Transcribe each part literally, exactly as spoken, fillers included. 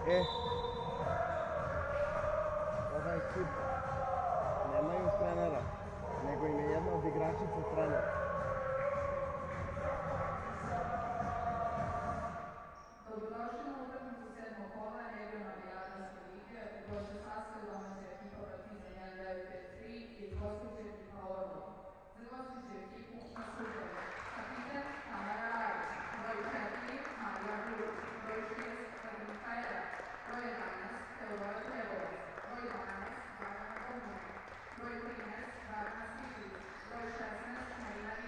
E, ovaj ekip nemaju trenera, nego im je jedna od igračica trener. Dobrodošli na utakmicu sedmog kola regionalne Jadranske lige u kojoj se sastaju domaća ekipa Partizan jedan devet pet tri i gostujuća ekipa Orlo. Za gostujuću ekipu nastupaju kapitan Tamara Rajić, broj četiri Marija Gruć, broj šest Adriatica, broj jedanaest Teodora Trevović, broj dvanaest Barbara Komuna, broj trinaest Barbara Stičić, broj šesnaest Marina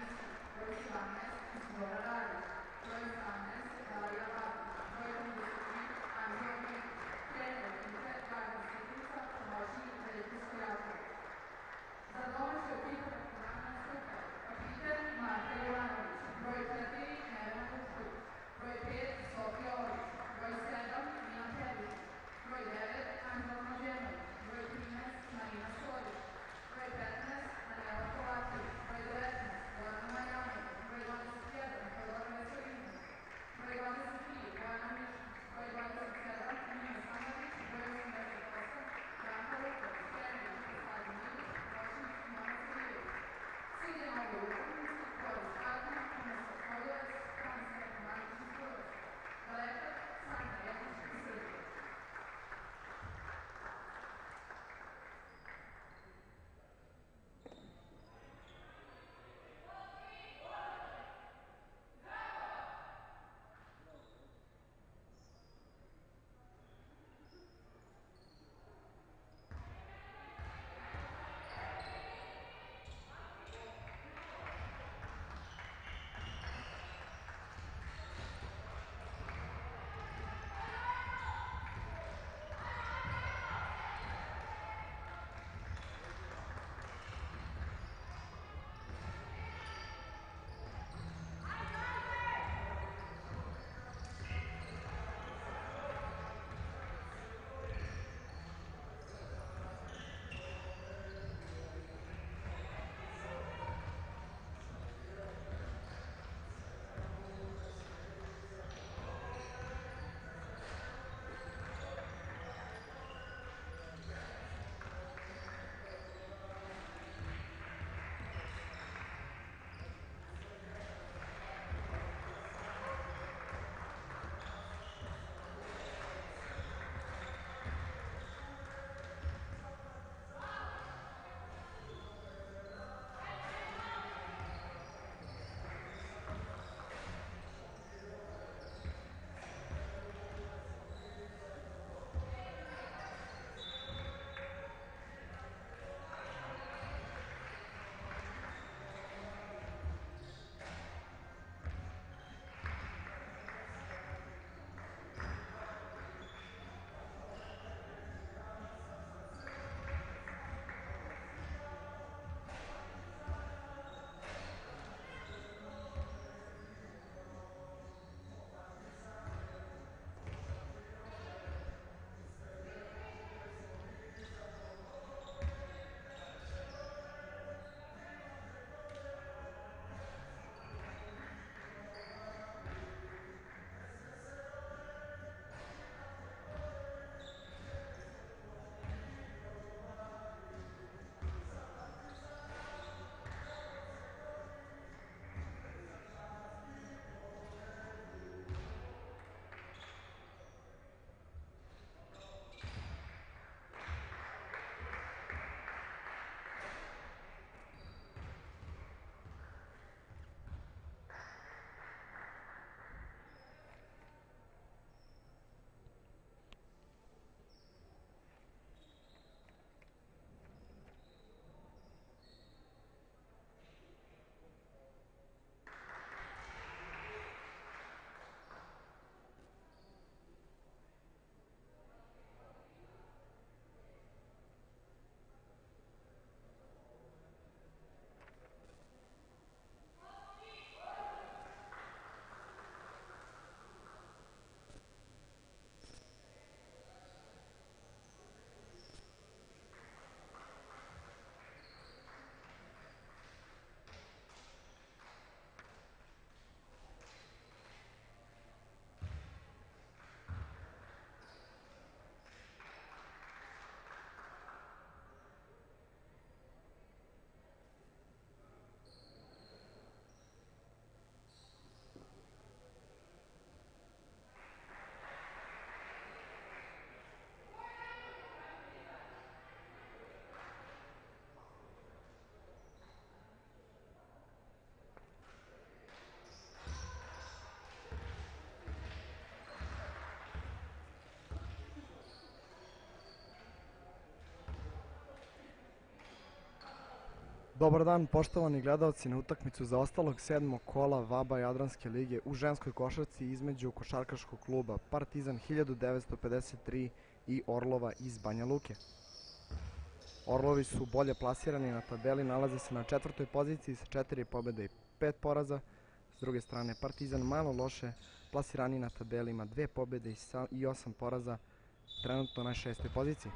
Dobar dan, poštovani gledalci, na utakmicu zaostalog sedmog kola W A B A Jadranske lige u ženskoj košarci između košarkaškog kluba Partizan hiljadu devetsto pedeset tri i Orlova iz Banja Luke. Orlovi su bolje plasirani na tabeli, nalaze se na četvrtoj poziciji sa četiri pobjede i pet poraza. S druge strane, Partizan malo loše plasirani na tabeli, ima dve pobjede i osam poraza, trenutno na šestoj poziciji.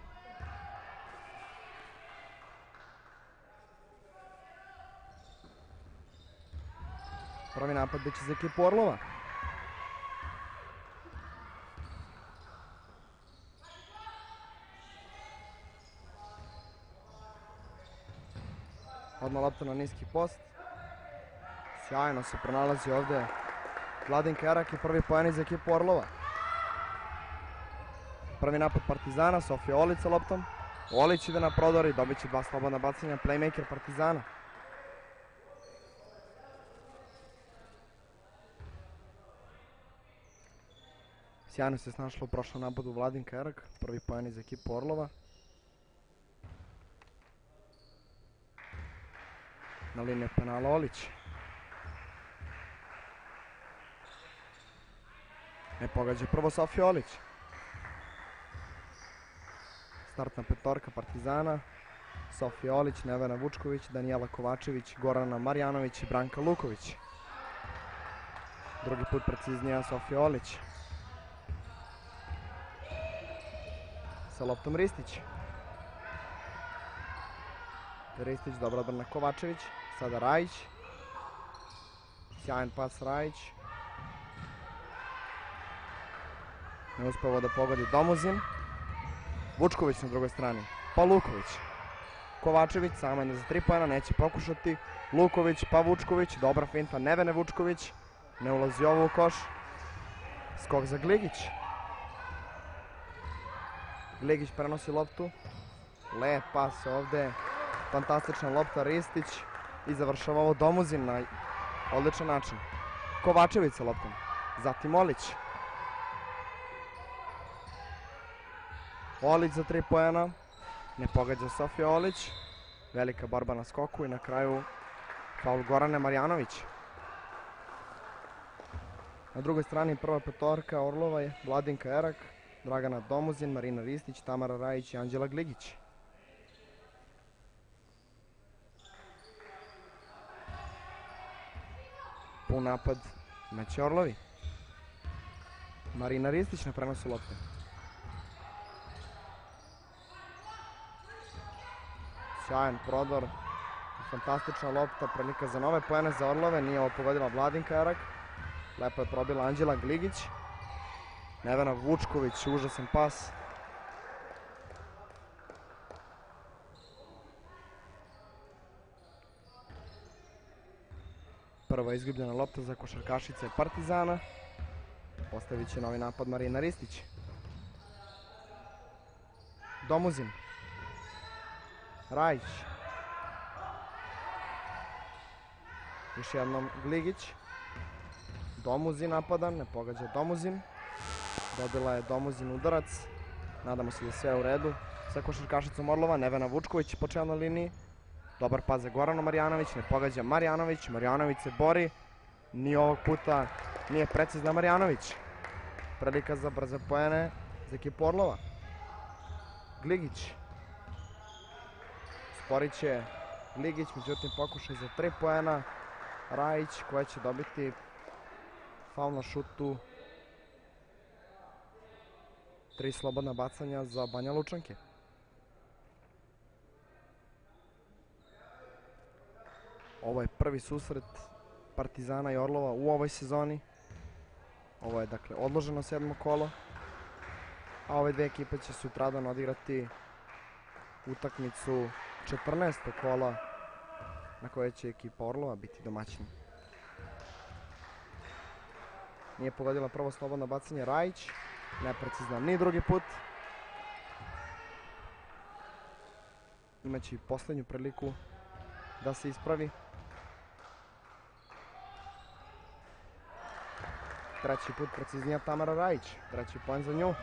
Prvi napad biće za ekipu Orlova. Odmah lopta na niski post. Sjajno se pronalazi ovdje Vladin Kerak i prvi poen za ekipu Orlova. Prvi napad Partizana, Sofija Olić sa loptom. Olić ide na prodor i dobit će dva slobodna bacanja, playmaker Partizana. Sjajno se snašla u prošlom napadu Vladin Kerak, prvi poen za ekipu Orlova. Na liniju penala Olić. Ne pogađa prvo Sofija Olić. Startna petorka Partizana. Sofija Olić, Nevena Vučković, Danijela Kovačević, Gorana Marjanović i Branka Luković. Drugi put preciznija Sofija Olić. Sa loptom Ristić. Ristić, dobra odbrana Kovačević. Sada Rajić. Sjajan pas Rajić. Ne uspeva da pogodi Domuzin. Vučković na drugoj strani. Pa Luković. Kovačević sama je za tri pojena, neće pokušati. Luković pa Vučković. Dobra finta Nevene Vučković. Ne ulazi ovo u koš. Skok za Gligić. Gligić prenosi loptu. Lep pas ovde. Fantastična lopta Ristić. I završava ovo Domuzin na odličan način. Kovačević sa loptom. Zatim Olić. Olić za tri poena. Ne pogađa Sofija Olić. Velika borba na skoku i na kraju faul Gorane Marjanović. Na drugoj strani prva petorka Orlova je Vladin Kerak, Dragana Domuzin, Marina Ristić, Tamara Rajić i Anđela Gligić. Pun napad meće Orlovi. Marina Ristić na prenosu lopte. Sjajan prodor. Fantastična lopta, prilika za nove poene za Orlove. Nije ovo pogodila Vladin Kerak. Lepo je probila Anđela Gligić. Nevena Vučković, užasan pas. Prva izgubljena lopta za košarkašice Partizana. Postavit će novi napad Marina Ristić. Domuzin. Rajić. Još jednom Gligić. Domuzin napadan, ne pogađa Domuzin. Dobila je Domuzin udarac. Nadamo se da je sve u redu sa košarkašicom Orlova. Nevena Vučković po čelnoj liniji. Dobar pas za Goranu Marjanović, ne pogađa Marjanović. Marjanović se bori. Ni ovog puta nije precizna Marjanović. Prilika za brze poene za ekipu Orlova. Gligić. Sporit će Gligić, međutim pokušaj za tri poena. Rajić koja će dobiti faul na šutu. Tri slobodna bacanja za Banja Lučanke. Ovo je prvi susret Partizana i Orlova u ovoj sezoni. Ovo je dakle odloženo sedmo kolo. A ove dve ekipe će sutradan odigrati utakmicu četrnaestog kola na kojoj će ekipa Orlova biti domaćina. Nije pogodila prvo slobodno bacanje Rajić. Neprecizno ni drugi put. Imaće i posljednju priliku da se ispravi. Treći put preciznija Tamara Rajić. Treći poen za nju.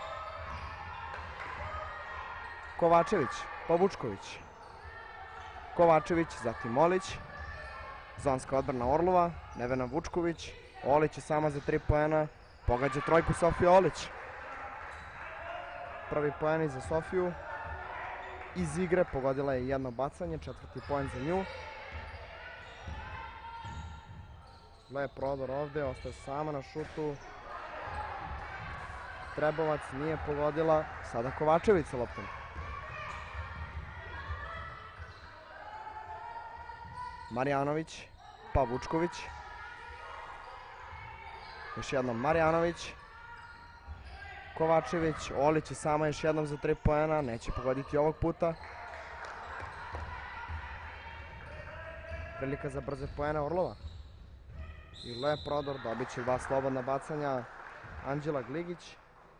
Kovačević, pa Vučković. Kovačević, zatim Olić. Zonska odbrana Orlova, Nevena Vučković. Olić je sama za tri poena. Pogađa trojku Sofija Olić. Prvi poeni za Sofiju. Iz igre pogodila je jedno bacanje, četvrti poen za nju. Lep prodor ovde, ostaje sama na šutu. Trebovac nije pogodila, sada Kovačević sa loptom. Marjanović, pa Vučković. Još jednom Marjanović. Kovačević, Olić je sama još jednom za tri poena, neće pogoditi ovog puta. Prilika za brze poene Orlova. I lep prodor, dobit će dva slobodna bacanja Anđela Gligić.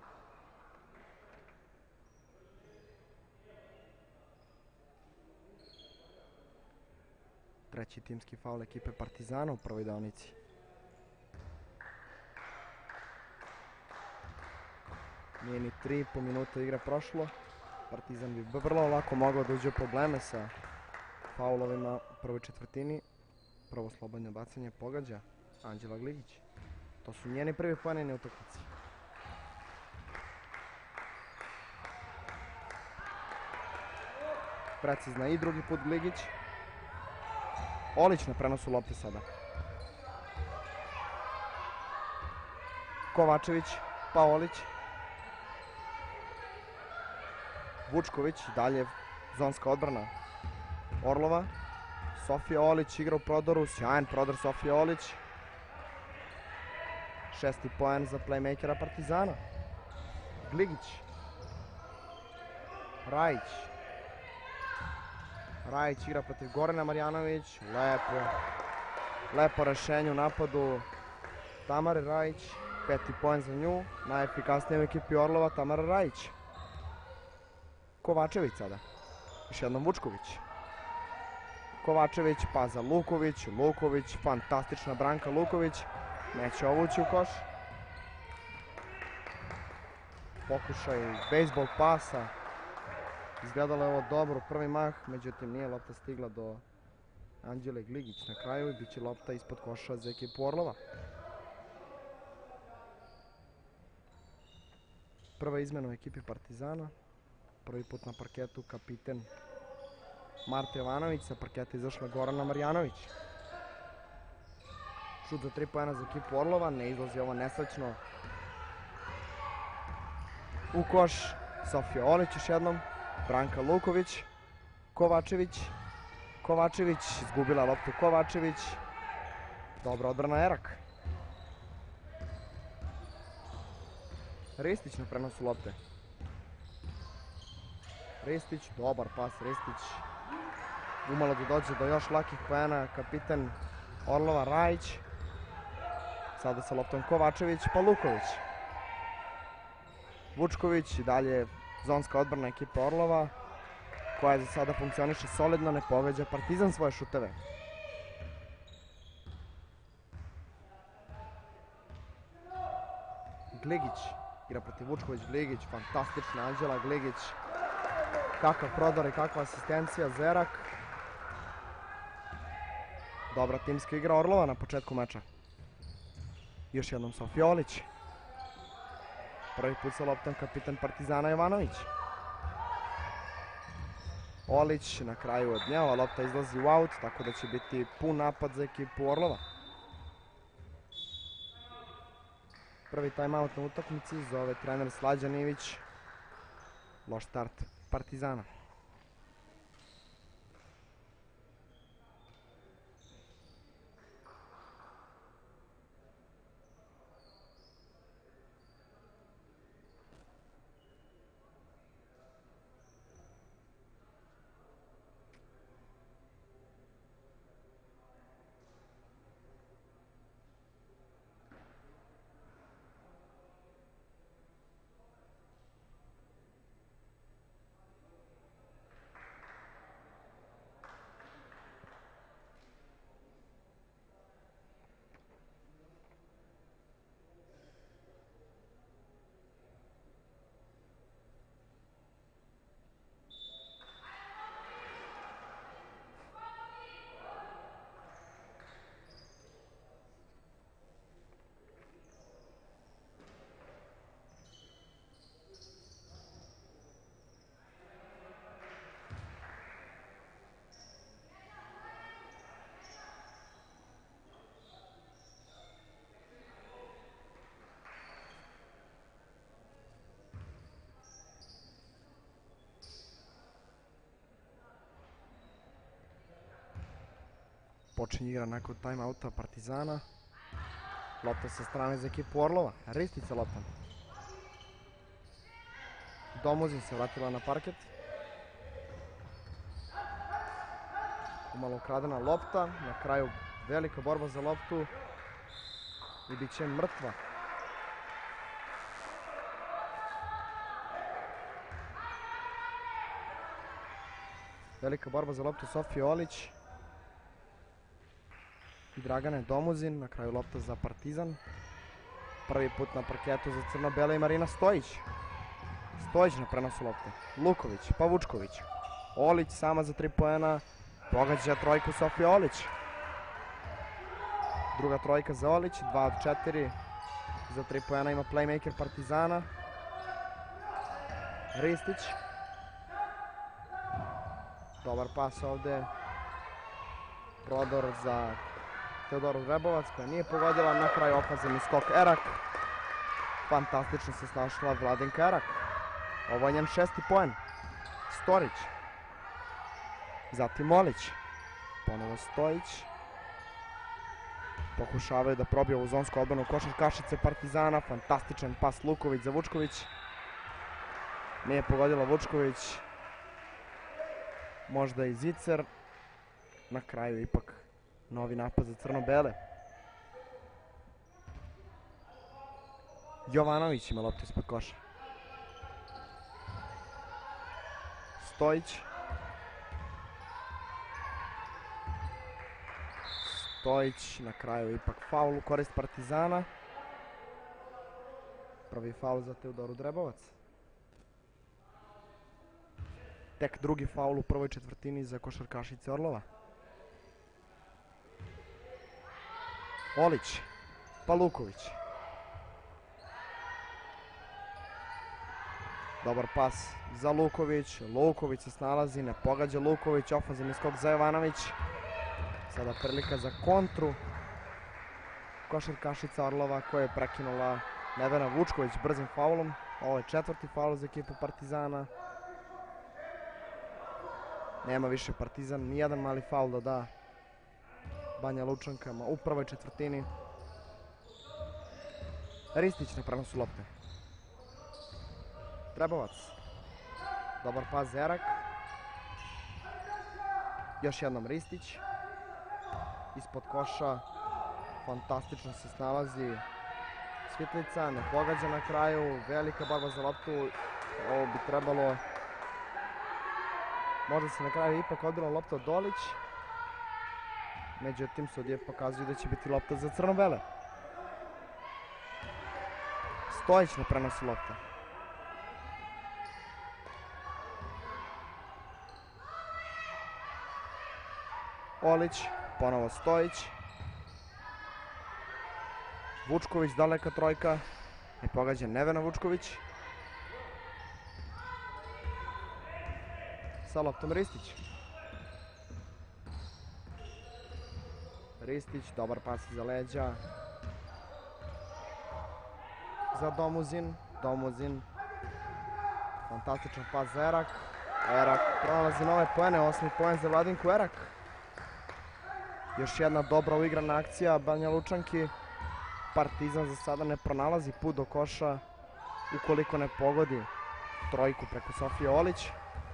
Treći timski faul ekipe Partizana u prvoj deonici. Nije ni tri i po minuta igre prošlo. Partizan bi vrlo lako mogao da uđe u probleme sa faulovima u prvoj četvrtini. Prvo slobodno bacanje pogađa Anđela Gligić. To su njeni prvi poeni na utakmici. Precizna i drugi put Gligić. Olić na prenosu lopte sada. Kovačević, pa Olić. Vučković, dalje zonska odbrana Orlova. Sofija Olić igra u prodoru, sjajan prodor Sofija Olić. Šesti poen za playmakera Partizana. Gligić. Rajić. Rajić igra protiv Gorana Marjanović. Lepo. Lepo rešenje u napadu Tamare Rajić. Peti poen za nju. Najefikasnija u ekipi Orlova Tamara Rajić. Kovačević sada. Još jednom Vučković. Kovačević, pa za Luković. Luković, fantastična branka Luković. Neće ovući u koš. Pokušaj bejsbol pasa. Izgledalo je ovo dobro, prvi mah, međutim nije lopta stigla do Anđele Gligić na kraju i bit će lopta ispod koša za ekipu Orlova. Prva izmena u ekipi Partizana. Prvi put na parketu kapiten Marta Jovanović, sa parketa izašla Gorana Marjanović. Šut za tri poena za ekipu Orlova, ne izlazi ovo nesrećno u koš. Sofija Olić još jednom, Branka Luković, Kovačević, Kovačević, izgubila loptu Kovačević, dobra odbrana Erak. Ristić na prenosu lopte. Ristić, dobar pas Ristić, umalo da dođe do još lakih poena kapiten Orlova Rajić. Sada sa loptom Kovačević, pa Luković. Vučković i dalje zonska odbrana ekipa Orlova, koja za sada funkcioniše solidno, ne pogađa Partizan svoje šuteve. Gligić igra protiv Vučković, Gligić, fantastična Anđela Gligić. Kakav prodor i kakva asistencija za Erak. Dobra timska igra Orlova na početku meča. Još jednom Sofija Olić. Prvi put sa loptom kapitan Partizana Jovanović. Olić na kraju od nje, ova lopta izlazi u aut, tako da će biti pun napad za ekipu Orlova. Prvi timeout na utakmici zove trener Slađan Ivić. Loš start Partizana. Počinje igra nakon timeouta Partizana. Lopta sa strane za ekipu Orlova. Ristić sa loptom. Domuzin se vratila na parket. Umalo ukradena lopta. Na kraju velika borba za loptu. I bit će mrtva. Velika borba za loptu Sofije Olić i Dragane Domuzin. Na kraju lopta za Partizan. Prvi put na parketu za crno-bele i Marina Stojić. Stojić na prenosu lopte. Luković, pa Vučković. Olić sama za tri poena. Pogađa trojku Sofija Olić. Druga trojka za Olić. dva od četiri. Za tri poena ima playmaker Partizana. Ristić. Dobar pas ovde. Prodor za Teodoru Vrebovac koja nije pogodila. Na kraju ofenzivni skok Erak. Fantastično se snašla Vladenka Erak. Ovo je njen šesti poen. Storić. Zatim Olić. Ponovo Stojić. Pokušavaju da probiju ovu zonsku odbranu košarkašice Partizana. Fantastičan pas Luković za Vučković. Nije pogodila Vučković. Možda i Zicer. Na kraju ipak novi napad za crno-bele. Jovanović ima loptu ispod koša. Stojić. Stojić, na kraju ipak faul u korist Partizana. Prvi faul za Teodoru Vrebovac. Tek drugi faul u prvoj četvrtini za košarkašice Orlova. Olić, pa Luković. Dobar pas za Luković. Luković se snalazi, ne pogađa Luković. Ofanzivni skok za Jovanović. Sada prilika za kontru košarkašica Orlova koja je prekinula Nevena Vučković brzim faulom. Ovo je četvrti faul za ekipu Partizana. Nema više Partizan nijedan mali faul da da Banja Lučankama u prvoj četvrtini. Ristić na prenosu lopte. Vrebovac. Dobar pas za Erak. Još jednom Ristić. Ispod koša. Fantastično se snalazi Svitlica. Ne pogađa na kraju. Velika borba za loptu. Ovo bi trebalo... Možda se na kraju ipak odbila lopta od Olić. Međutim, sudije pokazuju da će biti lopta za crno-bele. Stojić na prenosu lopta. Olić, ponovo Stojić. Vučković, daleka trojka. Ne pogađa Nevena Vučković. Sa loptom Ristić. Ristić, dobar pas iza leđa. Za Domuzin. Domuzin. Fantastičan pas za Erak. Erak pronalazi nove poene. Osmi poen za Vladinku Erak. Još jedna dobra uigrana akcija Banja Lučanki. Partizan za sada ne pronalazi put do koša ukoliko ne pogodi trojku preko Sofije Olić.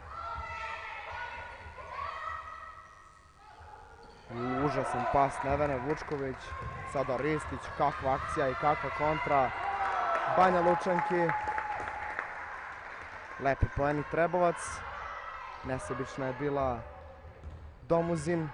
Užasan pas Nevene Vučković. Sada Ristić. Kakva akcija i kakva kontra Banja Lučanki. Lepi poeni Trebovac. Nesebična je bila Domuzin.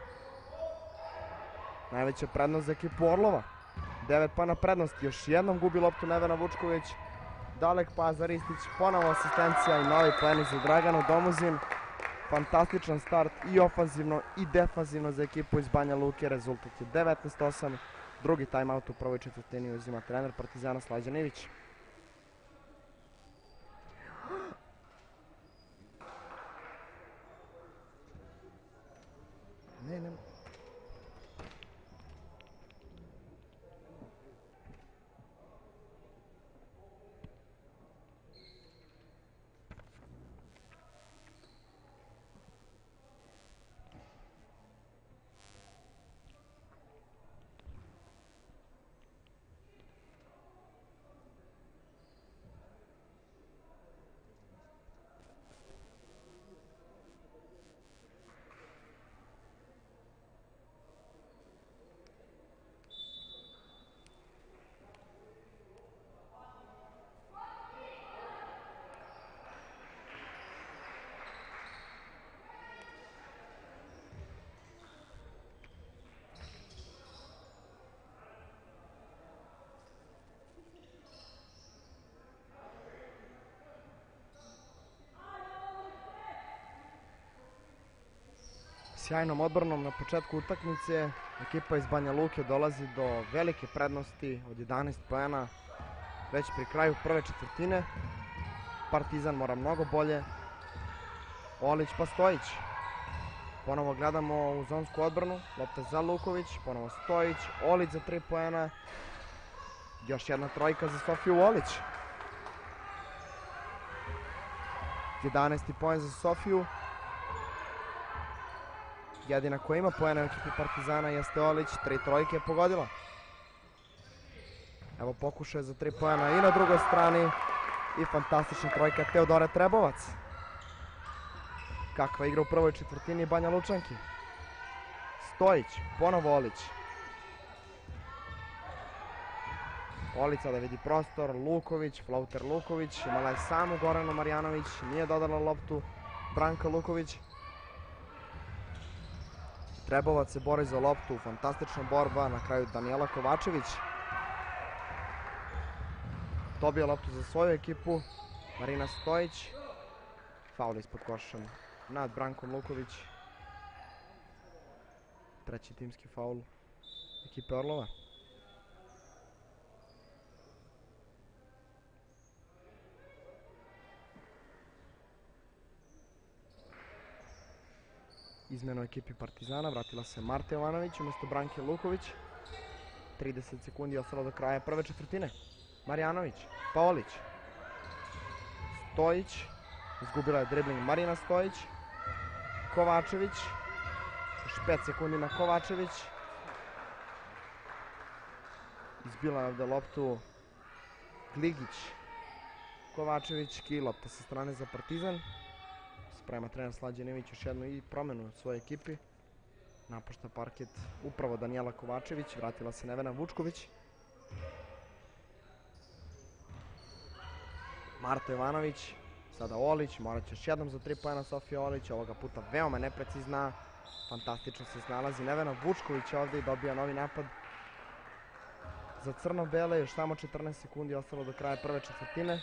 Najveća prednost za ekipu Orlova. devet poena prednosti. Još jednom gubi loptu Nevena Vučković. Dalek pas za Ristić. Ponovo asistencija i novi poeni za Draganu Domuzin. Fantastičan start i ofanzivno i defanzivno za ekipu iz Banja Luke. Rezultat je devetnaest osam. Drugi timeout u prvoj četvrtini uzima trener Partizana Slađan Ivić. Ne, ne. Sjajnom odbranom na početku utakmice ekipa iz Banja Luke dolazi do velike prednosti od jedanaest poena već pri kraju prve četvrtine. Partizan mora mnogo bolje. Olić pa Stojić. Ponovo gledamo u zonsku odbranu. Lopta za Luković, ponovo Stojić, Olić za tri poena. Još jedna trojka za Sofiju Olić. jedanaesti poen za Sofiju. Jedina koja ima poena u ekipi Partizana jeste Olić, tri trojke je pogodila. Evo pokušaj za tri poena i na drugoj strani. I fantastična trojka Teodore Trebovac. Kakva igra u prvoj četvrtini Banja Lučanki. Stojić, ponovo Olić. Olić sada vidi prostor, Luković, flauter Luković. Imala je samu Goranu Marjanović, nije dodala loptu Branka Luković. Trebovac se bori za loptu, fantastična borba, na kraju Danijela Kovačević dobija loptu za svoju ekipu. Marina Stojić, faul ispod koša nad Brankom Luković. Treći timski faul ekipe Orlova. Izmena u ekipi Partizana, vratila se Marta Jovanović umjesto Branke Luković. trideset sekundi je ostalo do kraja prve četvrtine. Marjanović, pa Olić. Stojić, izgubila je dribling Marina Stojić. Kovačević, još pet sekundi na Kovačević. Izbila je ovdje loptu Gligić. Kovačević, ki lopta sa strane za Partizan. Sprema trener Slađan Ivić još jednu i promenu u svojoj ekipi. Napušta parket upravo Danijela Kovačević, vratila se Nevena Vučković. Marta Jovanović, sada Olić, morat će još jednom za tri poena Sofija Olić, ovoga puta veoma neprecizna, fantastično se snalazi Nevena Vučković ovdje i dobija novi napad za crno-bele, još samo četrnaest sekundi ostalo do kraja prve četvrtine.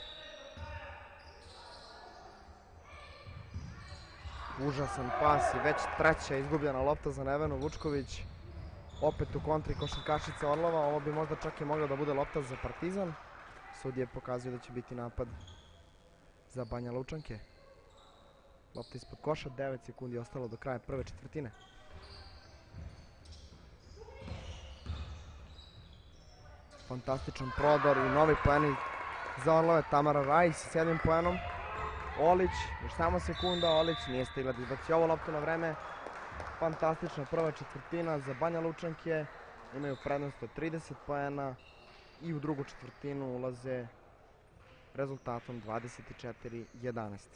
Užasan pas i već treća izgubljena lopta za Nevenu Vučković. Opet u kontri košarkašica Orlova, ovo bi možda čak i mogla da bude lopta za Partizan. Sudije pokazuju da će biti napad za Banja Lučanke. Lopta ispod koša, devet sekundi ostalo do kraja prve četvrtine. Fantastičan prodor i novi poeni za Orlove. Tamara Rajs s jednim poenom. Olić, još samo sekunda, Olić nije stigla da izbaci ovu loptu na vreme. Fantastična prva četvrtina za Banja Lučanke. Imaju prednost od trideset poena i u drugu četvrtinu ulaze rezultatom dvadeset četiri jedanaest.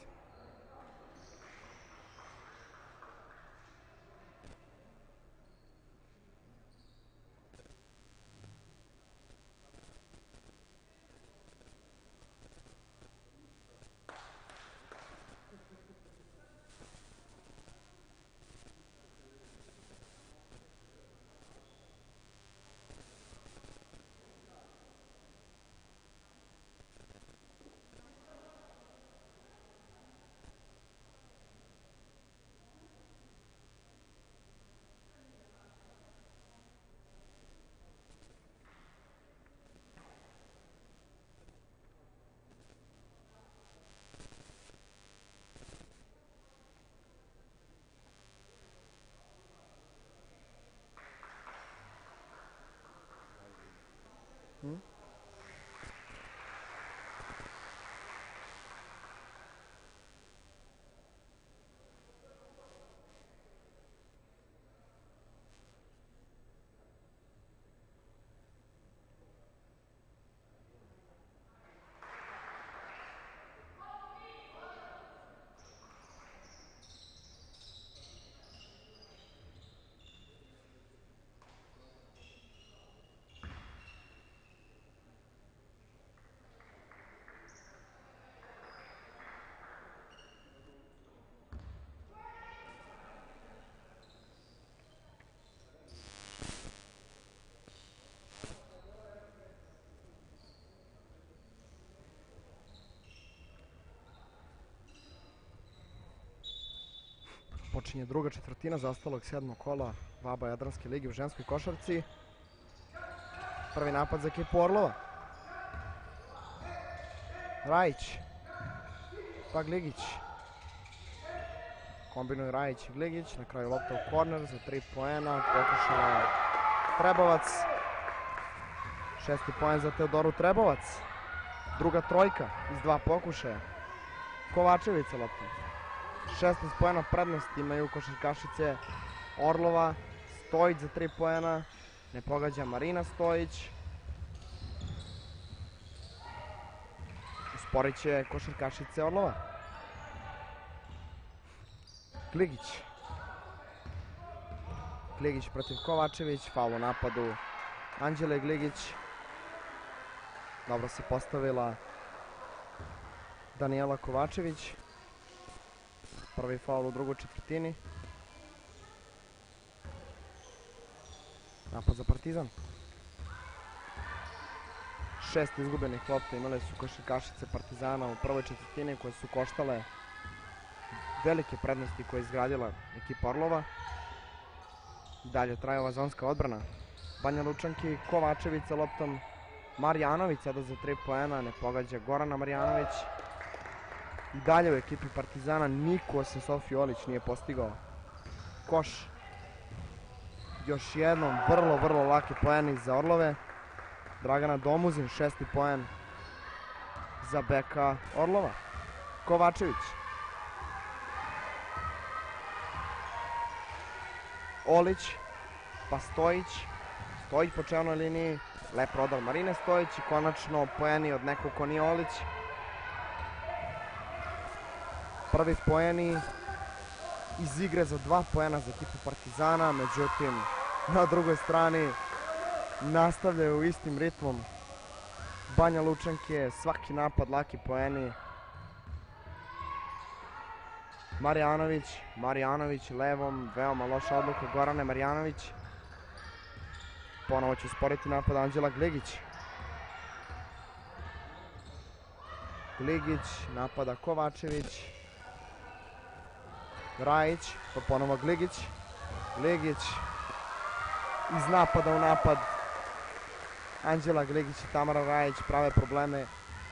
Počinje druga četvrtina zaostalog sedmog kola V A B A Jadranske lige u ženskoj košarci. Prvi napad za ekipu Orlova. Rajić. Pa Gligić. Kombinuju Rajić i Gligić. Na kraju lopta u korner za tri poena. Pokušala Trebovac. Šesti poen za Teodoru Trebovac. Druga trojka iz dva pokušaja. Kovačević sa loptom. šesnaest poena prednost imaju košarkašice Orlova. Stojić za tri poena. Ne pogađa Marina Stojić. Usporit će košarkašice Orlova. Gligić. Gligić protiv Kovačević. Faul u napadu Anđele Gligić. Dobro se postavila Danijela Kovačević. Prvi faul u drugoj četvrtini. Napad za Partizan. Šest izgubenih lopta imale su košarkašice Partizana u prvoj četvrtini koje su koštale velike prednosti koje je izgradila ekipa Orlova. Dalje traje ova zonska odbrana. Banja Lučanki, Kovačević sa loptom. Marjanović sada za tri poena, ne pogađa Gorana Marjanović. I dalje u ekipi Partizana niko osim Sofije Olić nije postigao koš. Još jednom vrlo, vrlo laki poeni za Orlove. Dragana Domuzin, šesti poen za beka Orlova. Kovačević. Olić, pa Stojić. Stojić po čelnoj liniji. Lep prodal Marine Stojić i konačno poeni od nekog ko nije Olić. Prvi poeni iz igre za dva poena za ekipu Partizana, međutim na drugoj strani nastavljaju istim ritmom Banja Lučanke, svaki napad laki poeni. Marjanović, Marjanović levom, veoma loša odluka Gorane Marjanović. Ponovo će usporiti napad Anđela Gligić. Gligić, napada Kovačević. Rajić, pa ponovo Gligić. Gligić iz napada u napad. Anđela Gligić i Tamara Rajić prave probleme.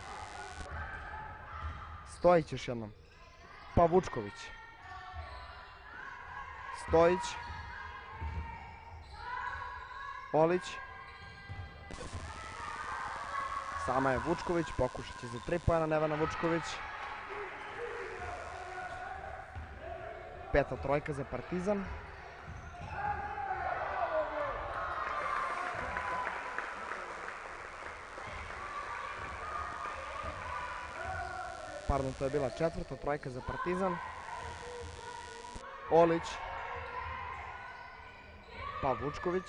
Stojić još jednom. Pa Vučković. Stojić. Olić. Sama je Vučković, pokušat će za tri poena Nevena Vučković. Peta trojka za Partizan. Pardon, to je bila četvrta trojka za Partizan. Olić. Pa Vučković.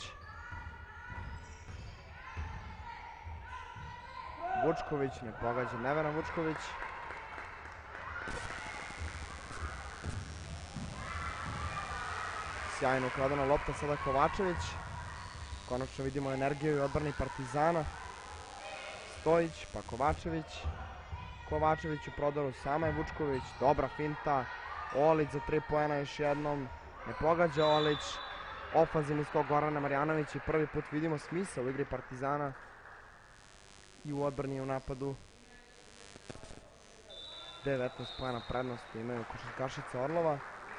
Vučković, ne pogađa Nevena Vučković. Sjajno ukradena lopta sada Kovačević. Konačno vidimo energiju i odbrani Partizana. Stojić, pa Kovačević. Kovačević u prodoru, sama je Vučković. Dobra finta. Olić za tri poena još jednom. Ne pogađa Olić. Ofanzivni skok Gorana Marjanović i prvi put vidimo smisao u igri Partizana. I u odbrani i u napadu. devetnaest poena prednosti imaju košarkašice Orlova.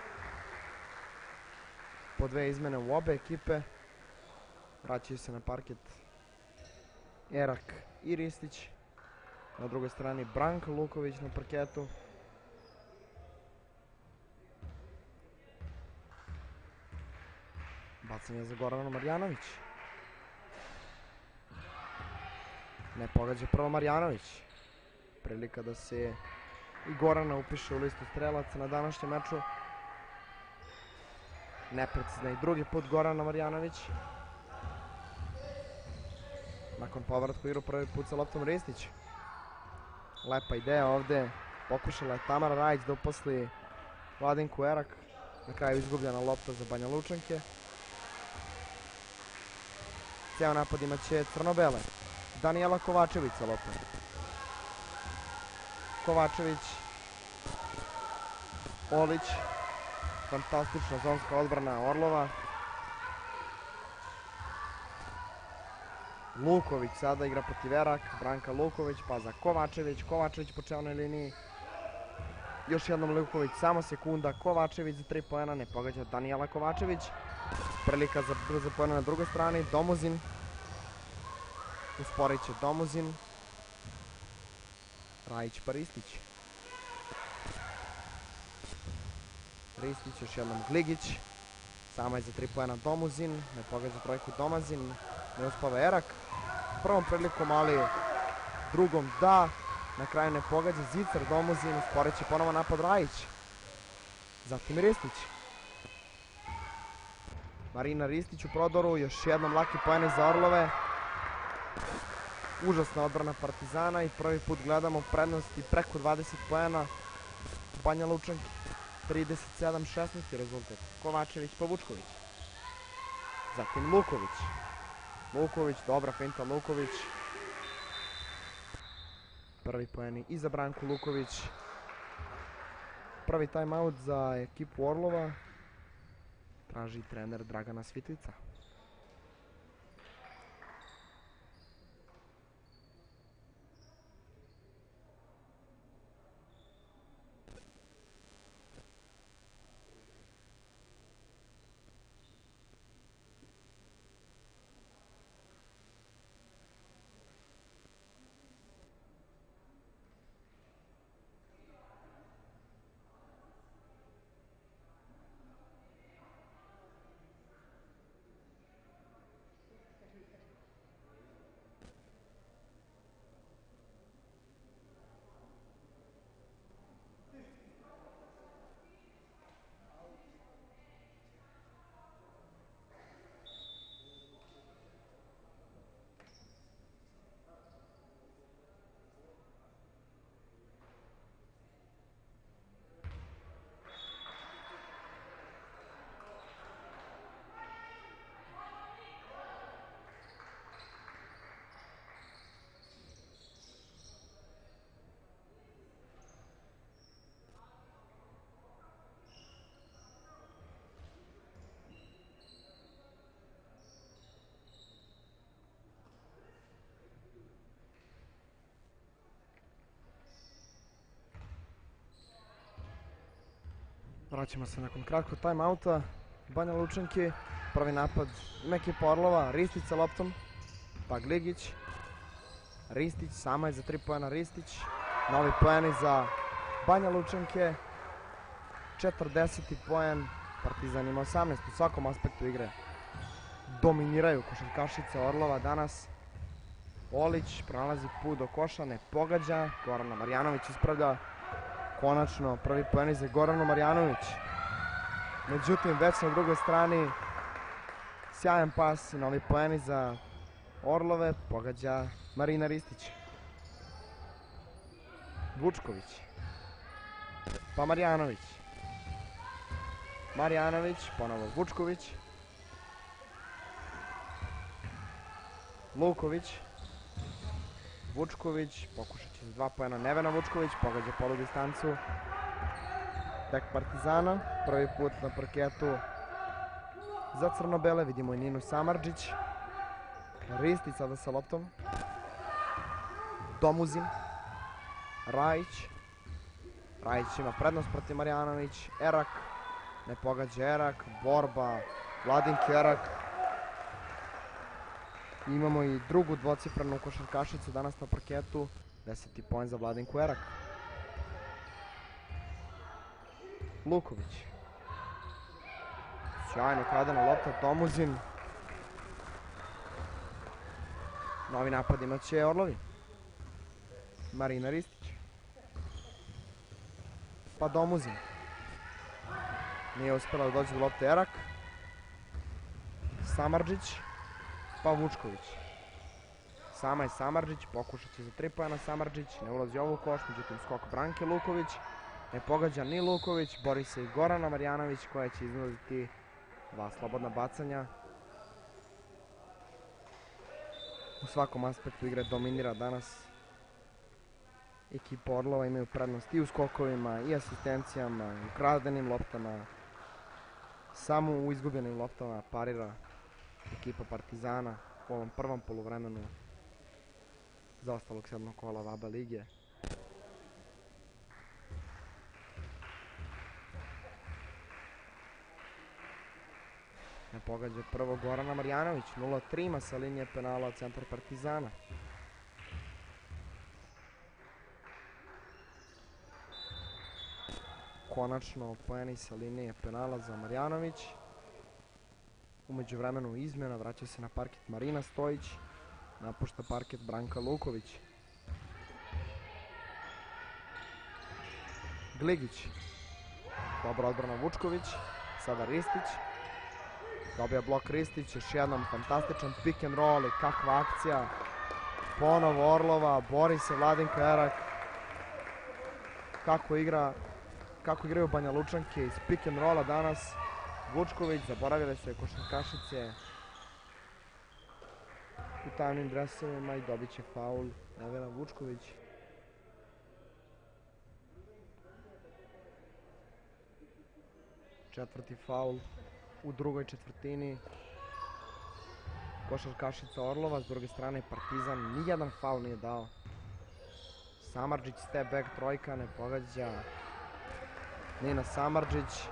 Po dve izmene u obe ekipe. Vraćaju se na parket Erak i Ristić. Na drugoj strani Branka Luković na parketu. Bacanje za Gorana Marjanović. Ne pogađa prvo Marjanović. Prilika da se i Gorana upiše u listu strelaca na današnjem meču. Neprecizna i drugi put Gorana Marjanović. Nakon povratka u igru prvi put sa loptom Ristić. Lepa ideja ovde. Pokušala je Tamara Rajić da uposli Vladinku Erak. Na kraju izgubljena lopta za Banja Lučanke. Ceo napad imaće crno-bele. Danijela Kovačević sa loptom. Kovačević. Olić. fantastična zonska odbrana Orlova. Luković sada igra protiv Erak, Branka Luković, pa za Kovačević, Kovačević po čelnoj liniji. Još jednom Luković, samo sekunda, Kovačević za tri poena, ne pogađa Danijela Kovačević. Prilika za brzo poena na drugoj strani, Domuzin. Usporit će Domuzin. Rajić pa Ristić. Ristić, još jednom Gligić. Sama je za tri poena Domuzin, ne pogađa trojku Domazin, ne uspava Erak. Prvom prilikom, ali drugom da. Na kraju ne pogađa Zicar, Domuzin, usporit će ponovo napad Rajić. Zatim Ristić. Marina Ristić u prodoru, još jednom laki poeni za Orlove. Užasna odbrana Partizana i prvi put gledamo prednosti preko dvadeset poena Banja Lučanki. trideset sedam šesnaest je rezultat. Kovačević pa Vučković. Zatim Luković. Luković, dobra finta Luković. Prvi poeni i za Branku Luković. Prvi timeout za ekipu Orlova. Traži trener Dragana Svitlica. Vraćamo se nakon kratkog timeouta. Banja Lučanki, prvi napad ima ekipa Orlova, Ristić sa loptom, pa Gligić. Ristić, sama je za tri poena Ristić. Novi poeni za Banja Lučanke. četrdeseti poen, Partizan ima osamnaest u svakom aspektu igre. Dominiraju košarkašice Orlova danas. Olić pronalazi put do koša, ne pogađa. Gorana Marjanović ispravlja. Konačno prvi poeni za Goranu Marjanović. Međutim, već na drugoj strani sjajan pas i novi poeni za Orlove. Pogađa Marina Ristić. Vučković. Pa Marjanović. Marjanović, ponovo Vučković. Luković. Vučković, pokušat će za dva poena Nevena Vučković, pogađa polu distancu. Tek Partizana, prvi put na parketu za crno-bele, vidimo i Ninu Samardžić. Ristić sada sa loptom. Domuzin. Rajić. Rajić ima prednost protiv Marjanović. Erak, ne pogađa Erak, borba Vladinke Erak. Imamo i drugu dvocifrenu košarkašicu danas na parketu. Deseti poen za Vladinku Erak. Luković. Sjajno ukradena lopta, Domuzin. Novi napad imat će Orlovi. Marina Ristić. Pa Domuzin. Nije uspjela da dođe do lopte Erak. Samardžić. Pa Vučković. Sama je Samardžić, pokušat će za tri poena Samardžić, ne ulazi ovu koš, međutim skok Branke Luković. Ne pogađa ni Luković, bori se i Gorana Marjanović koja će iznuditi dva slobodna bacanja. U svakom aspektu igre dominira danas ekipa Orlova, imaju prednost i u skokovima, i asistencijama, i ukradenim loptama, Samo u izgubljenim loptama parira ekipa Partizana u ovom prvom poluvremenu zaostalog sedmog kola V A B A lige. Ne pogađa prvo Gorana Marjanović, nula tri ima sa linije penala centar Partizana. Konačno poeni sa linije penala za Marjanović. Umeđu vremenu izmjena, vraća se na parket Marina Stojić, napušta parket Branka Luković. Gligić, dobra odbrana Vučković, sada Ristić, dobija blok Ristić, još jednom fantastičan pick and roll i kakva akcija, ponovo Orlova, bori se Vladinka Erak, kako igra, kako igraju Banja Lučanke iz pick and rolla danas. Vučković, zaboravile su je košarkašice u tamnim dresovima i dobit će faul Nevena Vučković. Četvrti faul u drugoj četvrtini košarkašica Orlova, s druge strane Partizan nijedan faul nije dao. Samardžić, step back trojka, ne pogađa Nina Samardžić.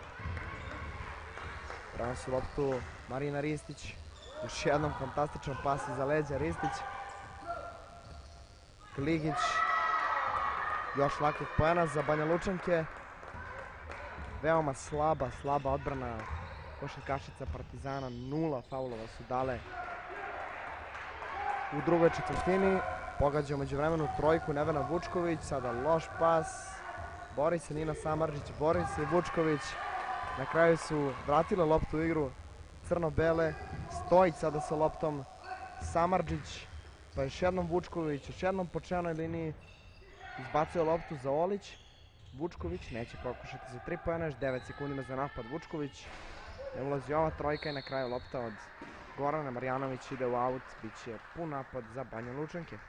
Prenosi loptu Marina Ristić, još jednom fantastičan pas iza leđa Ristić. Gligić, još lakih poena za Banja Lučanke. Veoma slaba, slaba odbrana košarkašica Partizana, nula faulova su dale u drugoj četvrtini. Pogađa umeđu vremenu trojku Nevena Vučković, sada loš pas, bori se Nina Samardžić, bori se i Vučković. Na kraju su vratile loptu u igru crno-bele. Stojić sada sa loptom, Samardžić, pa još jednom Vučković, još jednom po čelnoj liniji. Izbacuje loptu za Olić. Vučković neće pokušati za tri poena, još devet sekundima za napad Vučković. Ne ulazi ova trojka i na kraju lopta od Gorana Marjanović ide u aut. Biće pun napad za Banja Lučanke.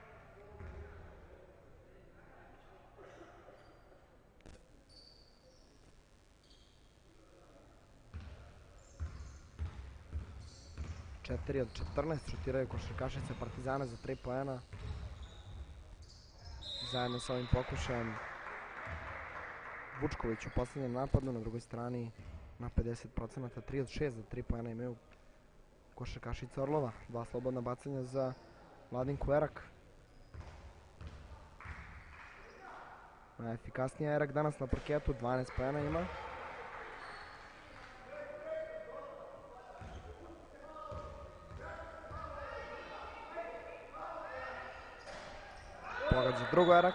četiri od četrnaest šutiraju košarkašice Partizana za tri poena. Zajedno sa ovim pokušajem Vučković u posljednjem napadu, na drugoj strani na pedeset procenata, tri od šest za tri poena imaju košarkašice Orlova. Dva slobodna bacanja za Vladinku Erak. Najefikasnija Erak danas na parketu, dvanaest poena ima. Pogađa drugo Erak.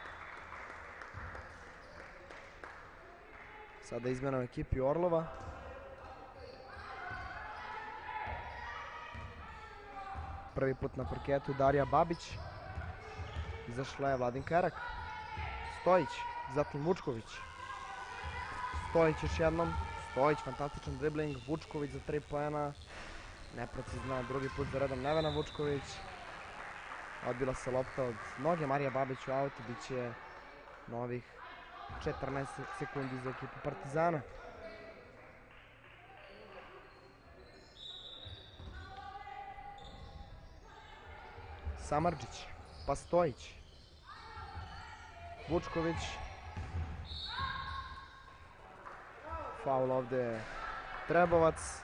Sada izmjena u ekipi Orlova. Prvi put na parketu Darija Babić. Izašla je Vladinka Erak. Stojić, zatim Vučković. Stojić još jednom. Stojić, fantastičan dribling. Vučković za tri poena. Neprecizna, drugi put za redom Nevena Vučković. Odbila se lopta od noge Marija Babić u autu, bit će novih četrnaest sekundi za ekipu Partizana. Samardžić, pa Stojić, Vučković. Faul ovde Trebovac.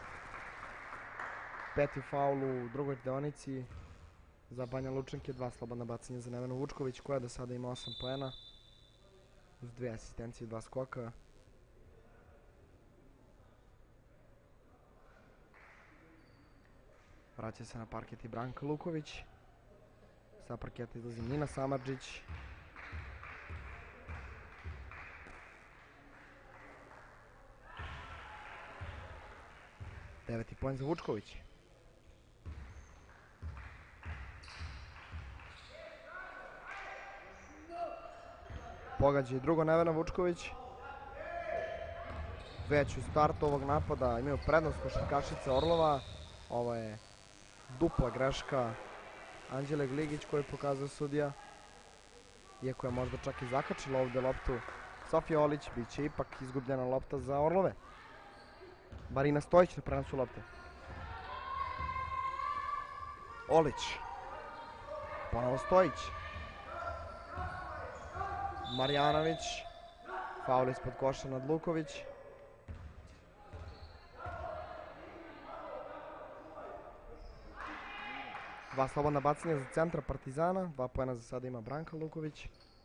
Peti faul u drugoj deonici za Banja Lučanke, dva slobodna bacanja za Nevenu Vučković, koja do sada ima osam poena uz dve asistencije i dva skoka. Vraća se na parket i Branka Luković. Sa parketa izlazi Nina Samardžić. Deveti poen za Vučković. Pogađa i drugo Nevena Vučković. Već u startu ovog napada imaju prednost košarkašice Orlova. Ovo je dupla greška Anđele Gligić koju pokazuje sudija. Iako je možda čak i zakačila ovde loptu Sofija Olić, bit će ipak izgubljena lopta za Orlove. Marina Stojić na prenosu lopte. Olić. Ponovo Stojić. Marjanović. Faul ispod koša nad Luković. Dva slobodna bacanja za centra Partizana. Dva poena za sada ima Branka Luković.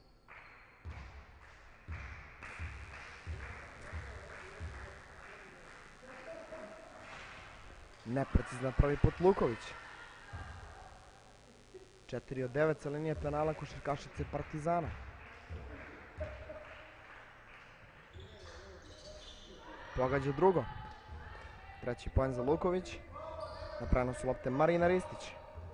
Neprecizna prvi put Luković. četiri od devet sa linije penala košarkašice Partizana. Pogađa drugo. Treći poen za Luković. Na prenosu lopte Marina Ristić.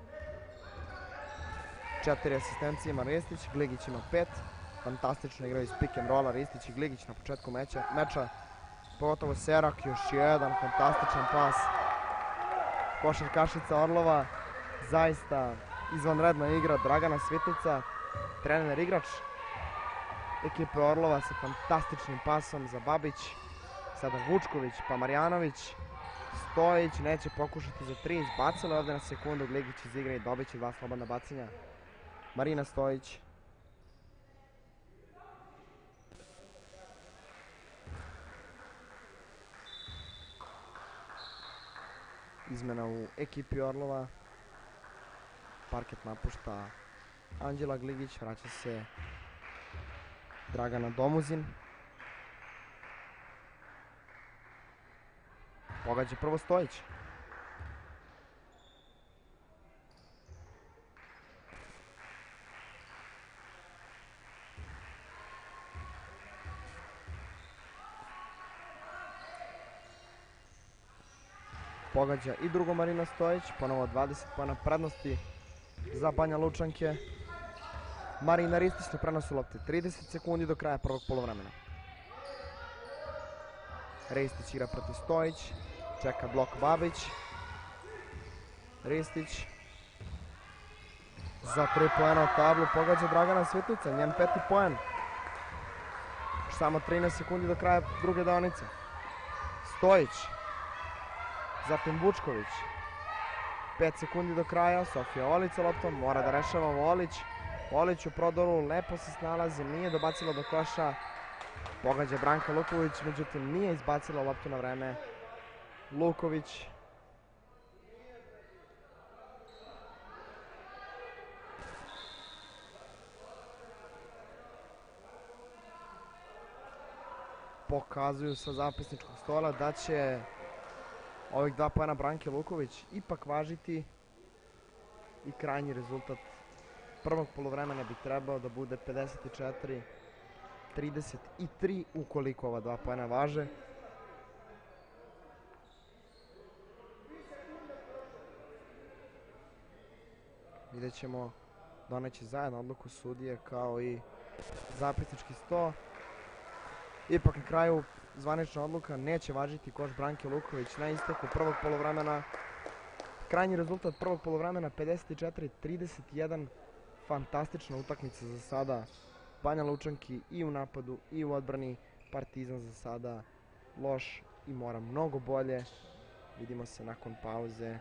Četiri asistencije ima Ristić, Gligić ima pet. Fantastično igraju iz pick and rolla Ristić i Gligić na početku meča, meča. Pogotovo Serak, još jedan fantastičan pas. Košarkašica Orlova, zaista izvanredna igra. Dragana Svitlica, trener igrač ekipe Orlova sa fantastičnim pasom za Babić. Sada Vučković pa Marjanović. Stojić neće pokušati za tri, izbacila je ovdje na sekundu, Gligić iz igre i dobit će dva slobodna bacanja. Marina Stojić. Izmena u ekipi Orlova. Parket napušta Anđela Gligić, vraća se Dragana Domuzin. Pogađa prvo Stojić. Pogađa i drugo Marina Stojić, ponovo dvadeset poena prednosti za Banja Lučanke. Marina Ristić na prenosu lopte, trideset sekundi do kraja prvog poluvremena. Ristić igra protiv Stojić, čeka blok Babić. Ristić za tri poena od tablu, pogađa Dragana Svitlica, njen peti poen. Samo trinaest sekundi do kraja druge deonice. Stojić. Zatim Vučković. pet sekundi do kraja, Sofija Olić sa loptom, mora da rešava Olić. Olić u prodoru, lepo se snalazi, nije dobacila do koša. Pogađa Branka Luković, međutim nije izbacila loptu na vreme. Luković. Pokazuju sa zapisničkog stola da će ovih dva poena Branke Luković ipak važiti i krajnji rezultat prvog poluvremena bi trebao da bude pedeset četiri trideset tri ukoliko ova dva poena važe. Vidjet ćemo, doneće zajedno odluku sudije kao i zapisnički sto. Ipak na kraju zvanična odluka, neće važiti koš Branke Luković na isteku prvog poluvremena. Krajnji rezultat prvog poluvremena pedeset četiri trideset jedan. Fantastična utakmica za sada Banja Lučanki i u napadu i u odbrani. Partizan za sada loš i mora mnogo bolje. Vidimo se nakon pauze.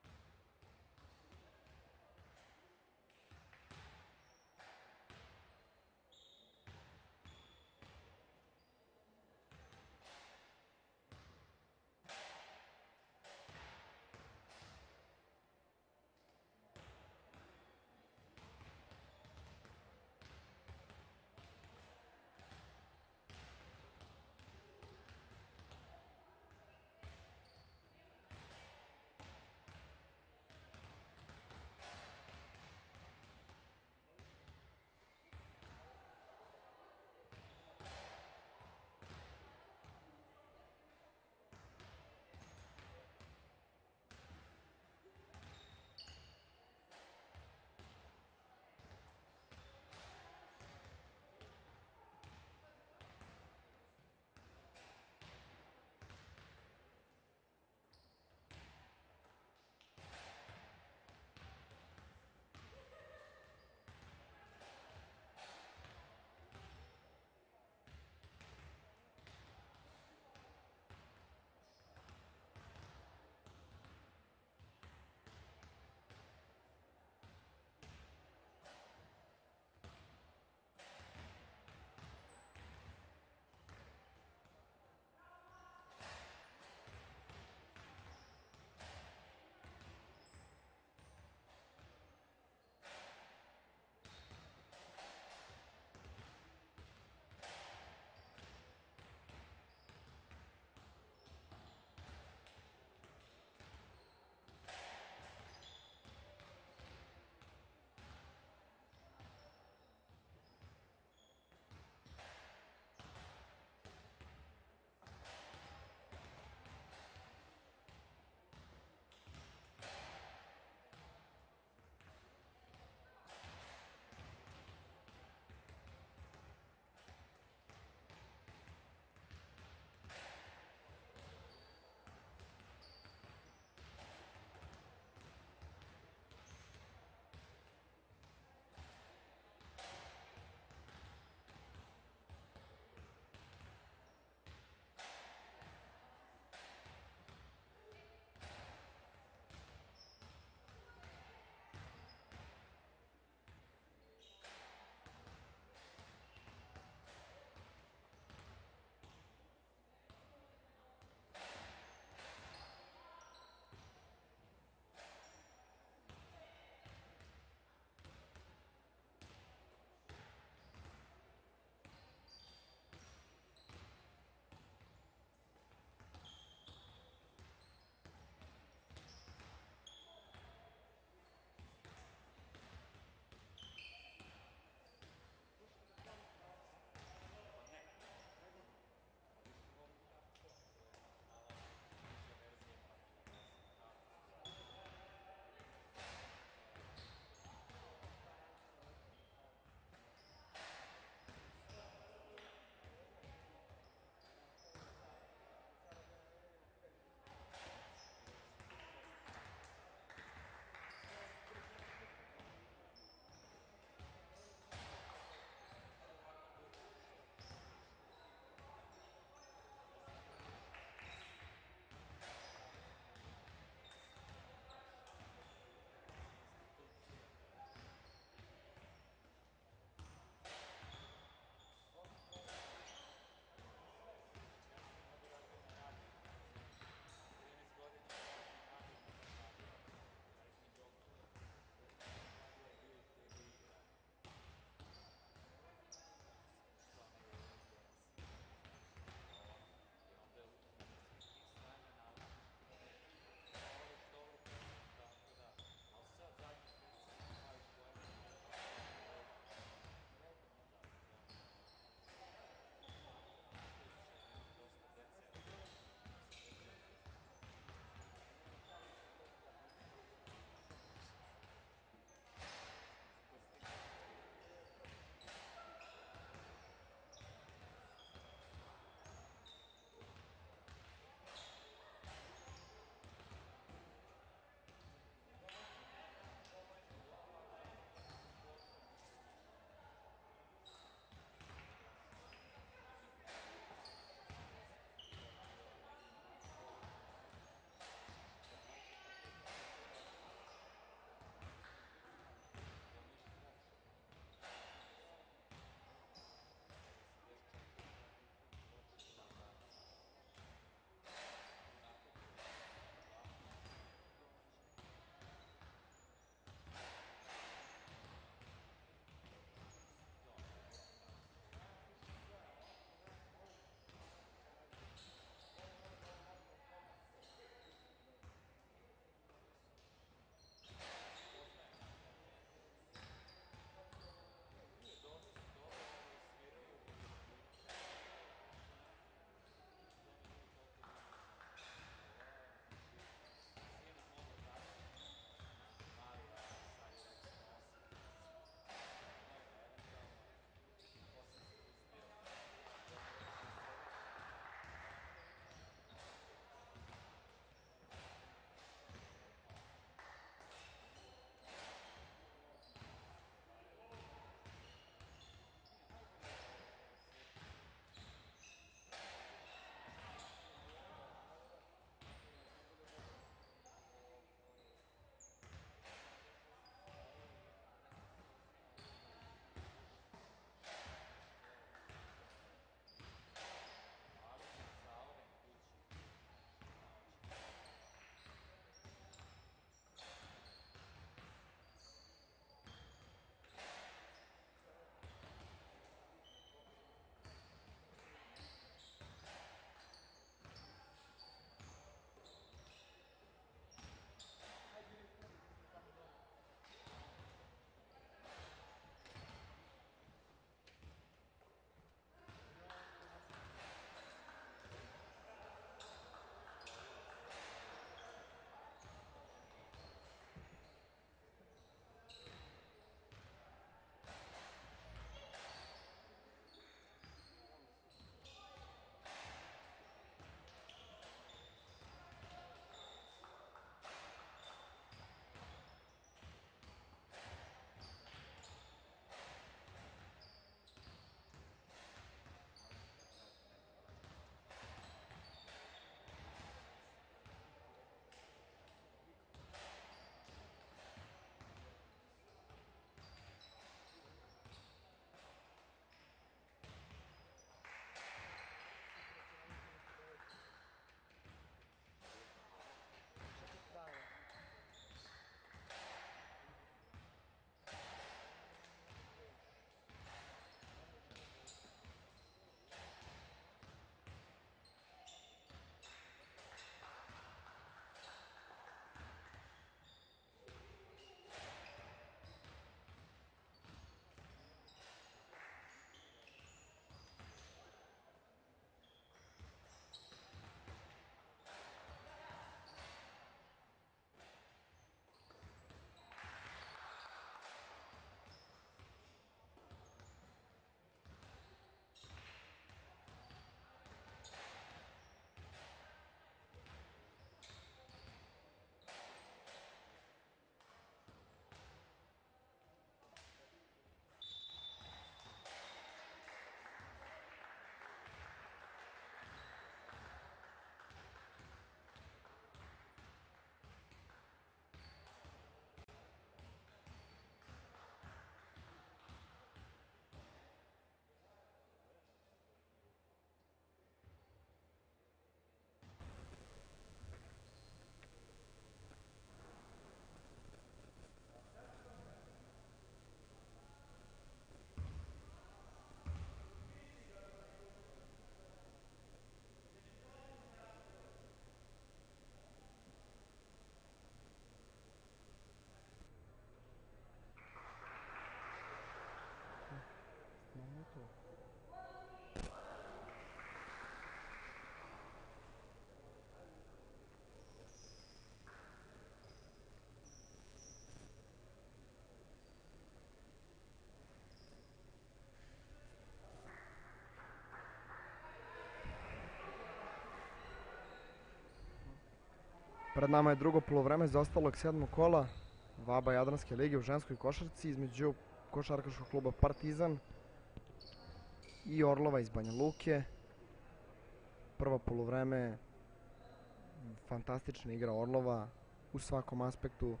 Pred nama je drugo polovreme zaostalog sedmog kola WABA Jadranske lige u ženskoj košarci između košarkaškog kluba Partizan i Orlova iz Banja Luke. Prvo polovreme, fantastična igra Orlova u svakom aspektu.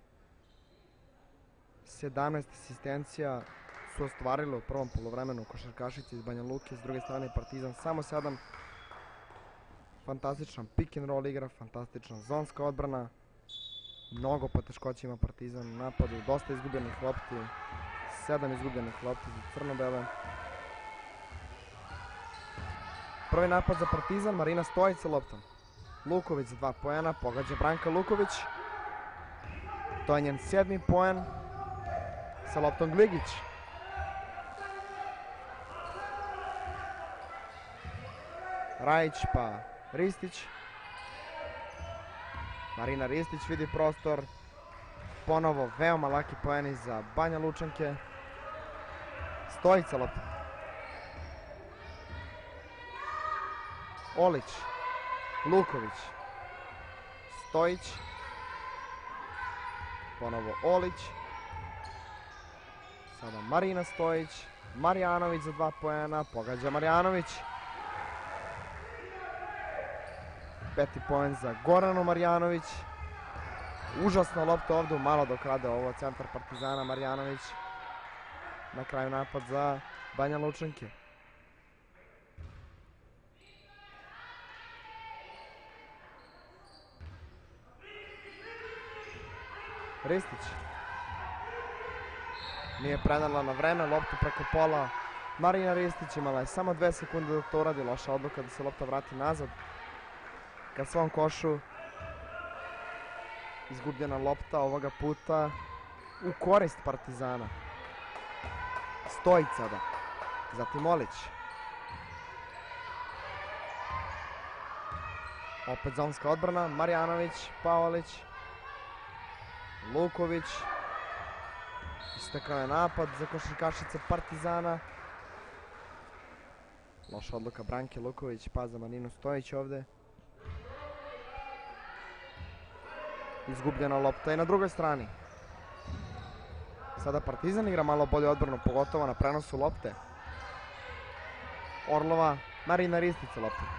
sedamnaest asistencija su ostvarile u prvom polovremenu košarkašice iz Banja Luke, s druge strane Partizan samo sedam. Fantastičan pick and roll igra, fantastična zonska odbrana. Mnogo poteškoća ima Partizan u napadu, dosta izgubljenih lopti, sedam izgubljenih lopti za crno-bele. Prvi napad za Partizan, Marina Stojić sa loptom. Luković za dva poena, pogađa Branka Luković. To je njen sedmi poen. Sa loptom Gligić. Rajić pa Ristić. Marina Ristić vidi prostor. Ponovo veoma laki poeni za Banja Lučanke. Stojić sa loptom. Olić. Luković. Stojić. Ponovo Olić. Sada Marina Stojić. Marjanović za dva poena. Pogađa Marjanović. Peti poen za Goranu Marjanović. Užasna lopta ovdje, malo dok rade ovo centar Partizana. Marjanović. Na kraju napad za Banja Lučanke. Ristić. Nije prenala na vreme, loptu preko pola. Marina Ristić imala je samo dve sekunde dok to uradi, loša odluka da se lopta vrati nazad ka svom košu. Izgubljena lopta ovoga puta u korist Partizana. Stojić sada. Zatim Olić. Opet zonska odbrana. Marjanović, Paolić. Luković. Istekao je napad za košarkašice Partizana. Loša odluka Branke Luković, pa za Marinu Stojić ovde. Izgubljena lopta i na drugoj strani. Sada Partizan igra malo bolje odbranu, pogotovo na prenosu lopte. Orlova, Marina Ristić sa loptom.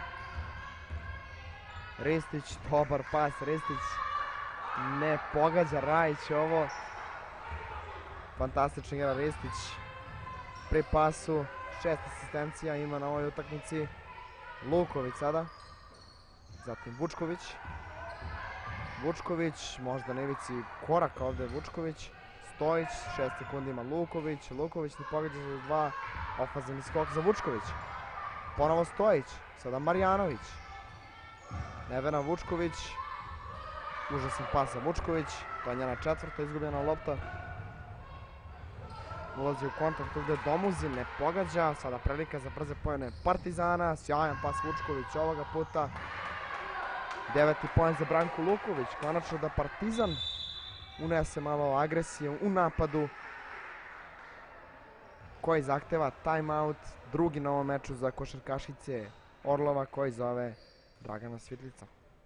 Ristić, dobar pas, Ristić ne pogađa Rajić ovo. Fantastična igra Ristić pri pasu, šest asistencija ima na ovoj utakmici. Luković sada, zatim Vučković. Vučković, možda na ivici koraka ovde je Vučković. Stojić, šest sekundi ima Luković. Luković ne pogađa za dva, ofanzivni skok za Vučković. Ponovo Stojić, sada Marjanović. Nevena Vučković. Užasan pas za Vučković, to je njena četvrta izgubljena lopta. Ulazi u kontakt ovde Domuzi, ne pogađa, sada prilika za brze poene Partizana, sjajan pas Vučković ovoga puta. Deveti poen za Branku Luković, konačno da Partizan unese malo agresije u napadu koji zahteva timeout, drugi na ovom meču za košarkašice Orlova koji zove Dragana Svitlica.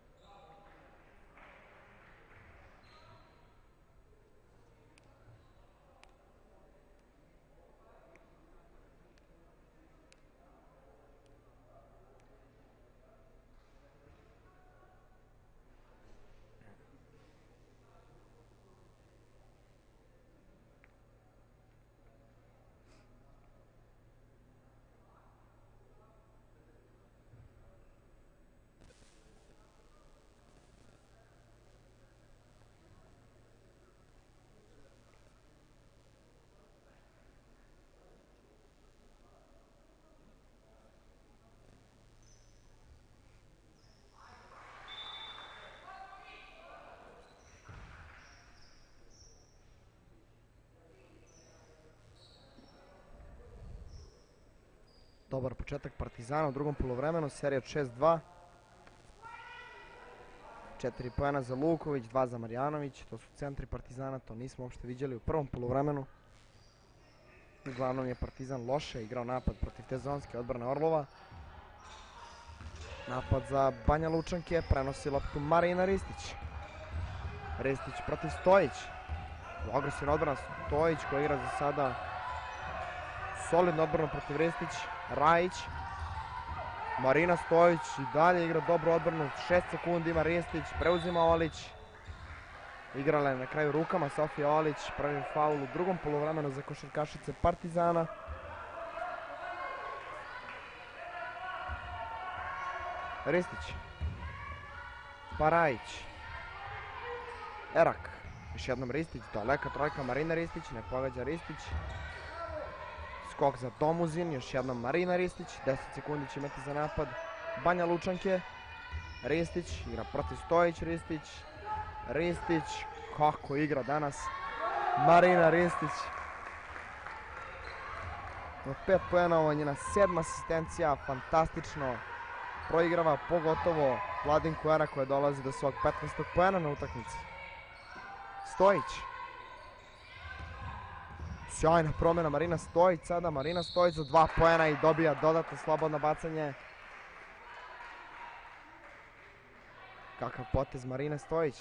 Dobar početak Partizana u drugom polovremenu, serija od šest dva. četiri poena za Luković, dva za Marjanović, to su centri Partizana, to nismo uopšte viđali u prvom polovremenu. Uglavnom je Partizan loše igrao napad protiv te zonske odbrane Orlova. Napad za Banja Lučanke, prenosi loptu Marina Ristić. Ristić protiv Stojić. Agresivna odbrana Stojić koji igra za sada solidno odbranu protiv Ristić. Rajić. Marina Stojić i dalje igra dobru odbranu. šest sekundi ima Ristić, preuzima Olić. Igrala je na kraju rukama Sofija Olić, pravi faul u drugom poluvremenu za košarkašice Partizana. Ristić. Pa Rajić. Erak. Još jednom Ristić, daleka trojka Marina Ristić, ne pogađa Ristić. Skok za Domuzin, još jednom Marina Ristić, deset sekundi će imati za napad Banja Lučanke. Ristić, igra protiv Stojić, Ristić. Ristić, kako igra danas Marina Ristić. Na pet poena, ovo je njena sedma asistencija, fantastično proigrava, pogotovo Vladinku Era koja dolazi do svog petnaestog poena na utakmici. Stojić. Sjajna promjena Marina Stojić sada, Marina Stojić za dva poena i dobija dodatno slobodno bacanje. Kakav potez Marine Stojić.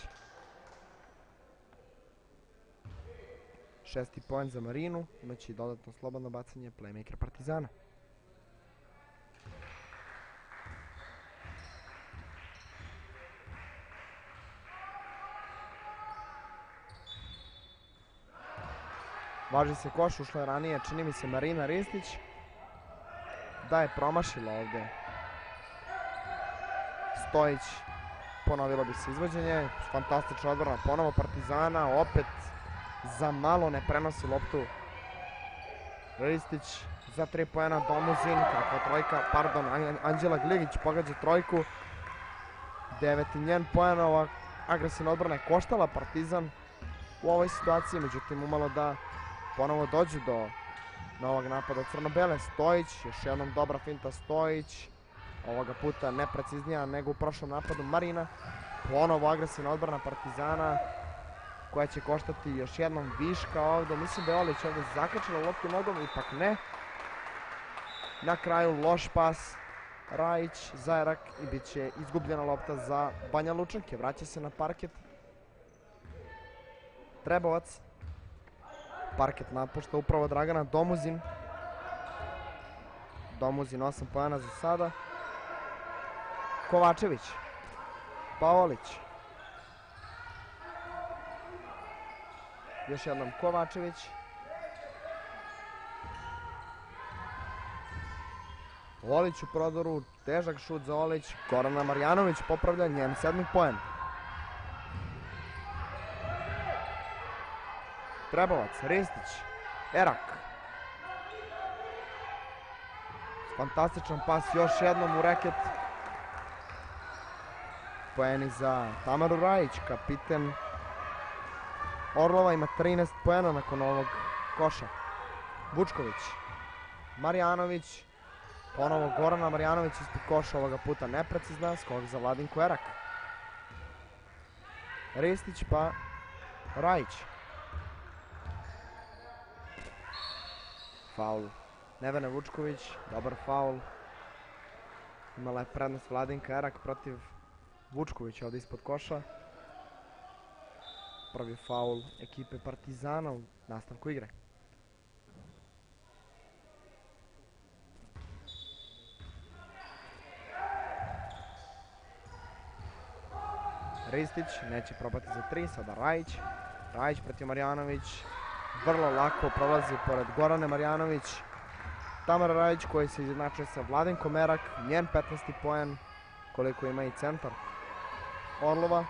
Šesti poen za Marinu, imaće dodatno slobodno bacanje playmaker Partizana. Važi se koš, ušla je ranije, čini mi se Marina Ristić. Da je promašila ovdje Stojić, ponovilo bi se izvođenje. Fantastična odbrana ponovo Partizana, opet za malo ne prenosi loptu Ristić za tri poena. Domuzin, kakva trojka, pardon, Anđela Gligić pogađa trojku. Deveti njen poen, ova agresivna odbrana je koštala Partizan u ovoj situaciji, međutim umalo da ponovo dođu do novog napada crno-bele. Stojić, još jednom dobra finta Stojić, ovoga puta nepreciznija nego u prošlom napadu Marina. Ponovo agresivna odbrana Partizana koja će koštati još jednom viška ovdje. Mislim da je Olić ovdje zakačila loptu nogom, ipak ne. Na kraju loš pas Rajić za Erak i bit će izgubljena lopta za Banja Lučanke. Vraća se na parket Trebovac. Parket napušta upravo Dragana Domuzin. Domuzin osam poena za sada. Kovačević. Paolić. Još jednom Kovačević. Olić u prodoru, težak šut za Olić. Gorana Marjanović popravlja njen sedmi poen. Trebovac, Ristić, Erak. Fantastičan pas još jednom u reket. Poeni za Tamaru Rajić, kapiten Orlova, ima trinaest poena nakon ovog koša. Vučković, Marjanović, ponovo Gorana Marjanović ispod koša, ovoga puta neprecizna, skok za Vladinku Erak. Ristić pa Rajić. Faul Nevene Vučković, dobar faul. Imala je prednost Vladinka Erak protiv Vučkovića ovdje ispod koša. Prvi faul ekipe Partizana u nastavku igre. Ristić neće probati za tri, sada Rajić. Rajić protiv Marjanović. Vrlo lako prolazi pored Gorane Marjanović. Tamara Rajić koji se izjednačuje sa Vladinkom Erak. Njen petnaesti poen, koliko ima i centar Orlova.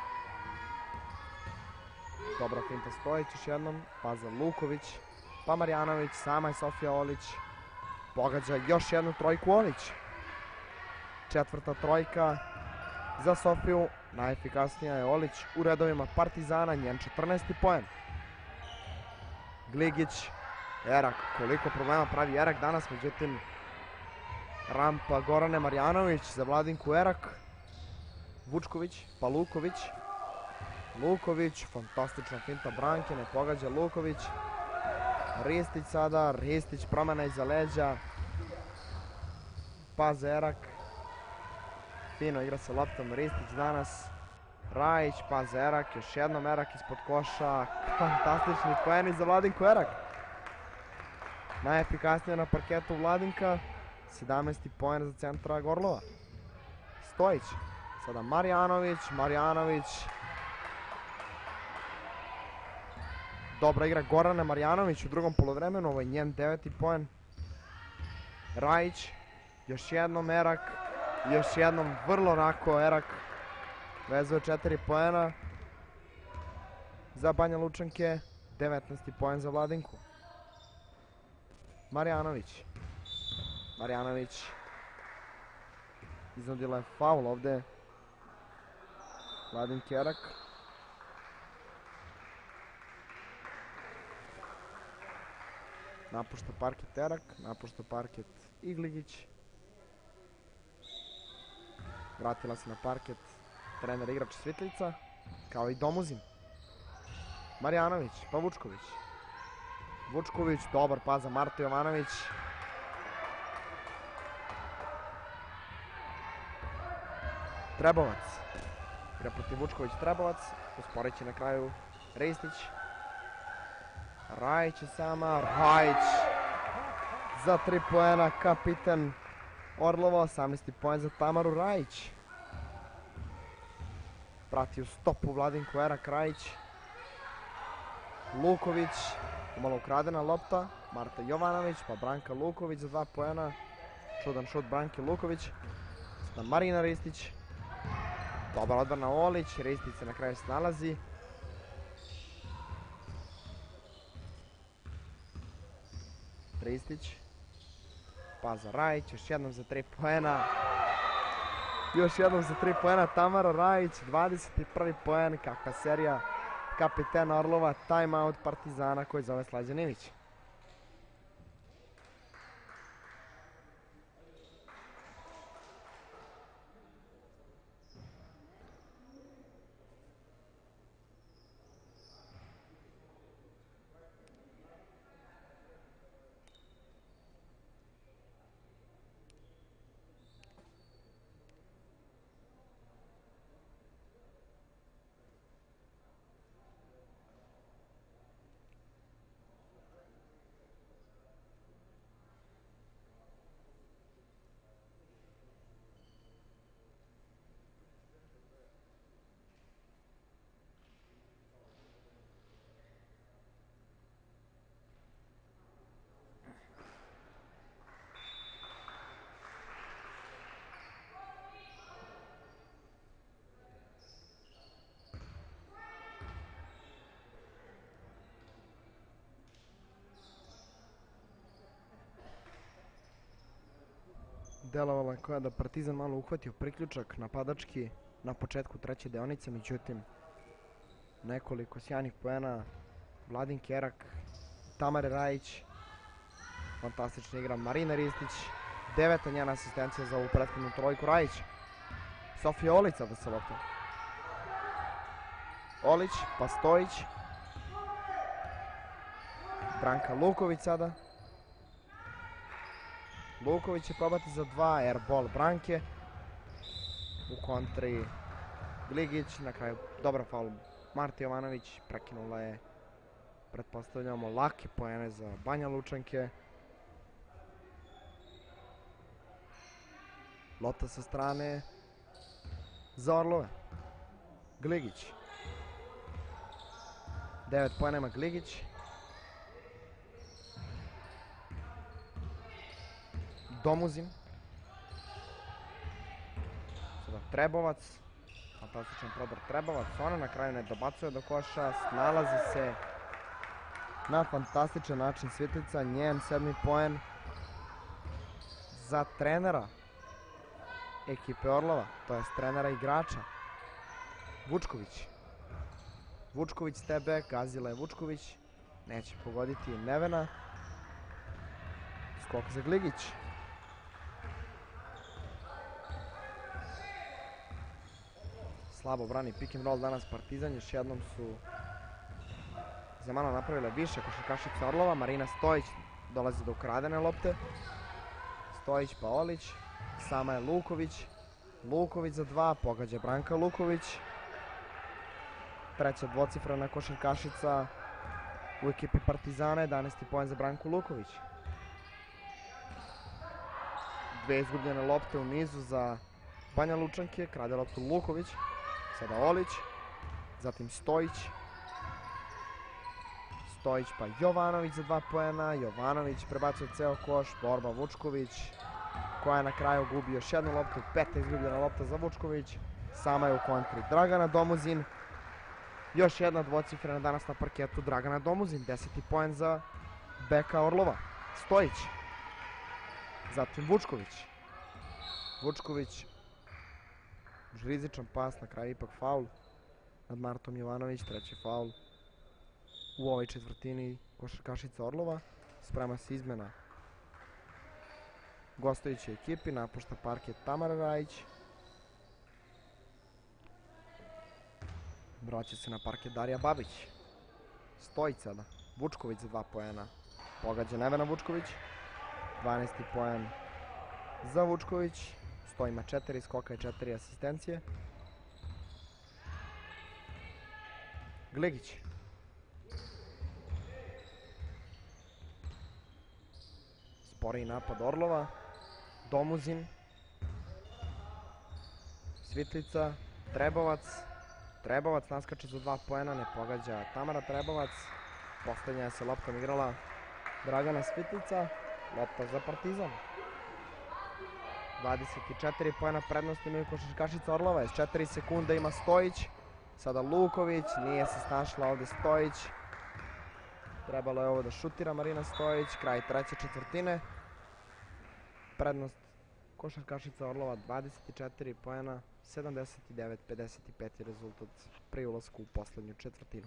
Dobra finta Stojić još jednom. Pa za Luković. Pa Marjanović. Sama je Sofija Olić. Pogađa još jednu trojku Olić. Četvrta trojka za Sofiju. Najefikasnija je Olić u redovima Partizana. Njen četrnaesti poen. Gligić. Erak. Koliko problema pravi Erak danas. Međutim, rampa Gorane Marjanović za Vladinku Erak. Vučković. Pa Luković. Luković. Fantastična finta branke. Ne pogađa Luković. Ristić sada. Ristić promjena iza leđa. Pa za Erak. fino igra sa loptom Ristić danas. Rajić, paze Erak, još jednom Erak ispod koša. Fantastični poeni za Vladinku Erak. Najefikasnija na parketu Vladinka. sedamnaesti poen za centra Gorlova. Stojić. Sada Marjanović, Marjanović. Dobra igra Gorane Marjanović u drugom poluvremenu, ovo je njen deveti poen. Rajić, još jednom Erak, još jednom vrlo rako Erak. Vezuje četiri poena za Banja Lučanke, devetnaesti poen za Vladinku. Marjanović. Marjanović. Iznudila je faul ovde. Vladinki Erak. Napušta parket Erak, napušta parket Igligić. Vratila se na parket trener igrač Svitlica, kao i Domuzin. Marjanović, pa Vučković. Vučković, dobar pas za Marto Jovanović. Trebovac. Igra protiv Vučković Trebovac, usporit će na kraju Ristić. Rajić je sama, Rajić za tri poena, kapitan Orlova, osamnaesti poen za Tamaru Rajić. Prati u stopu Vladinku Erak Rajić. Luković, malo ukradena lopta, Marta Jovanović, pa Branka Luković za dva poena. Čudan šut Branke Luković. Sada Marina Ristić. Dobar odbrana Olić, Ristić se na kraju snalazi. Ristić. Pa za Rajić, još jednom za tri poena. Još jednom za tri poena Tamara Rajić, dvadeset prvi poen, kakva serija kapitena Orlova, timeout Partizana koji zove Slađan Ilić. Delovala koja da Partizan malo uhvatio priključak napadački na početku treće deonice, međutim nekoliko sjajnih poena Vladinki Erak, Tamare Rajić, fantastična igra Marina Ristić, deveta njena asistencija za ovu prethodnu trojku Rajić. Sofija Olić sada sa loptom. Olić, pa Stojić. Branka Luković sada. Luković će probati za dva, airball Branke. U kontri Gligić, na kraju dobar faul Marta Jovanović, prekinula je, pretpostavljamo, lake poene za Banja Lučanke. Lopta sa strane za Orlove. Gligić. devet poena ima Gligić. Domuzin. Sada Trebovac. Fantastičan prodor Trebovac. Ona na kraju ne dobacuje do koša. Snalazi se na fantastičan način Svitlica. Njen sedmi poen za trenera ekipe Orlova. To je trenera igrača. Vučković. Vučković stebe. Gazila je Vučković. Neće pogoditi Nevena. Skok za Gligić. Slabo brani pick and roll danas Partizan, još jednom su Zemana napravile više košarkašica Orlova. Marina Stojić dolazi do ukradene lopte. Stojić pa Olić, sama je Luković. Luković za dva, pogađa Branka Luković. Treća dvocifrena košarkašica u ekipi Partizana, jedanaesti poen za Branku Luković. Dve izgubljene lopte u nizu za Banja Lučanke, krade loptu Luković, sada Olić, zatim Stojić. Stojić pa Jovanović za dva poena, Jovanović prebacuje ceo koš, borba Vučković, koja je na kraju gubi još jednu loptu, peta izgubljena lopta za Vučković, sama je u kontri Dragana Domuzin. Još jedna dvocifrena danas na parketu Dragana Domuzin, deseti poen za beka Orlova. Stojić, zatim Vučković. Vučković, rizičan pas, na kraju ipak faul nad Martom Jovanović, treći faul u ovoj četvrtini košarkašica Orlova. Sprema se izmena gostujućoj ekipi, napušta parket Tamara Rajić. Vraća se na parket Darija Babić. Stojić sada, Vučković za dva poena, pogađa Nevena Vučković, dvanaesti poen za Vučković. Stoji ima četiri skoka i četiri asistencije. Gligić. Sporiji napad Orlova. Domuzin. Svitlica. Trebovac. Trebovac naskače za dva poena, ne pogađa Tamara Trebovac. Poslednja se loptom igrala Dragana Svitlica. Lopta za Partizan. dvadeset četiri poena prednost imaju košarkašica Orlova. S četiri sekunde ima Stojić. Sada Luković, nije se snašla ovde Stojić. Trebalo je ovo da šutira Marina Stojić. Kraj treće četvrtine. Prednost košarkašica Orlova dvadeset četiri poena, sedamdeset devet pedeset pet je rezultat pri ulasku u poslednju četvrtinu.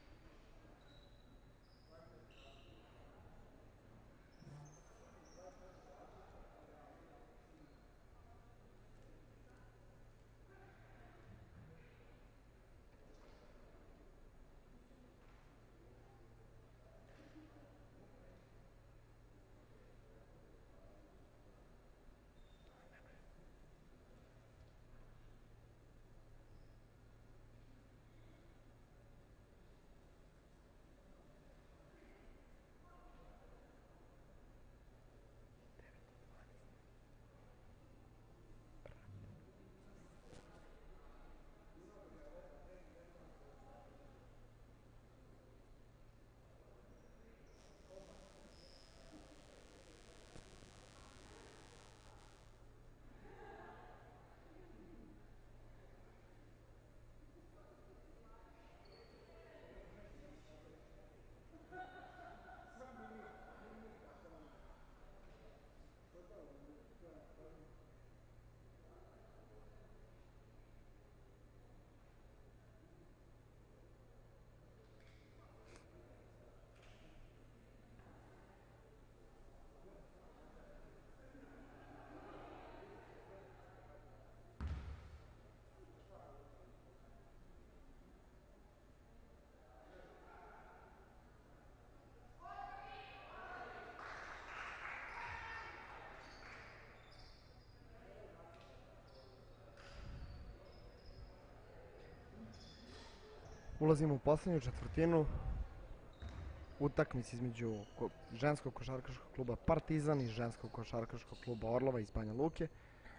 Ulazimo u poslednju četvrtinu utakmice između ženskog košarkaškog kluba Partizan i ženskog košarkaškog kluba Orlova iz Banja Luke.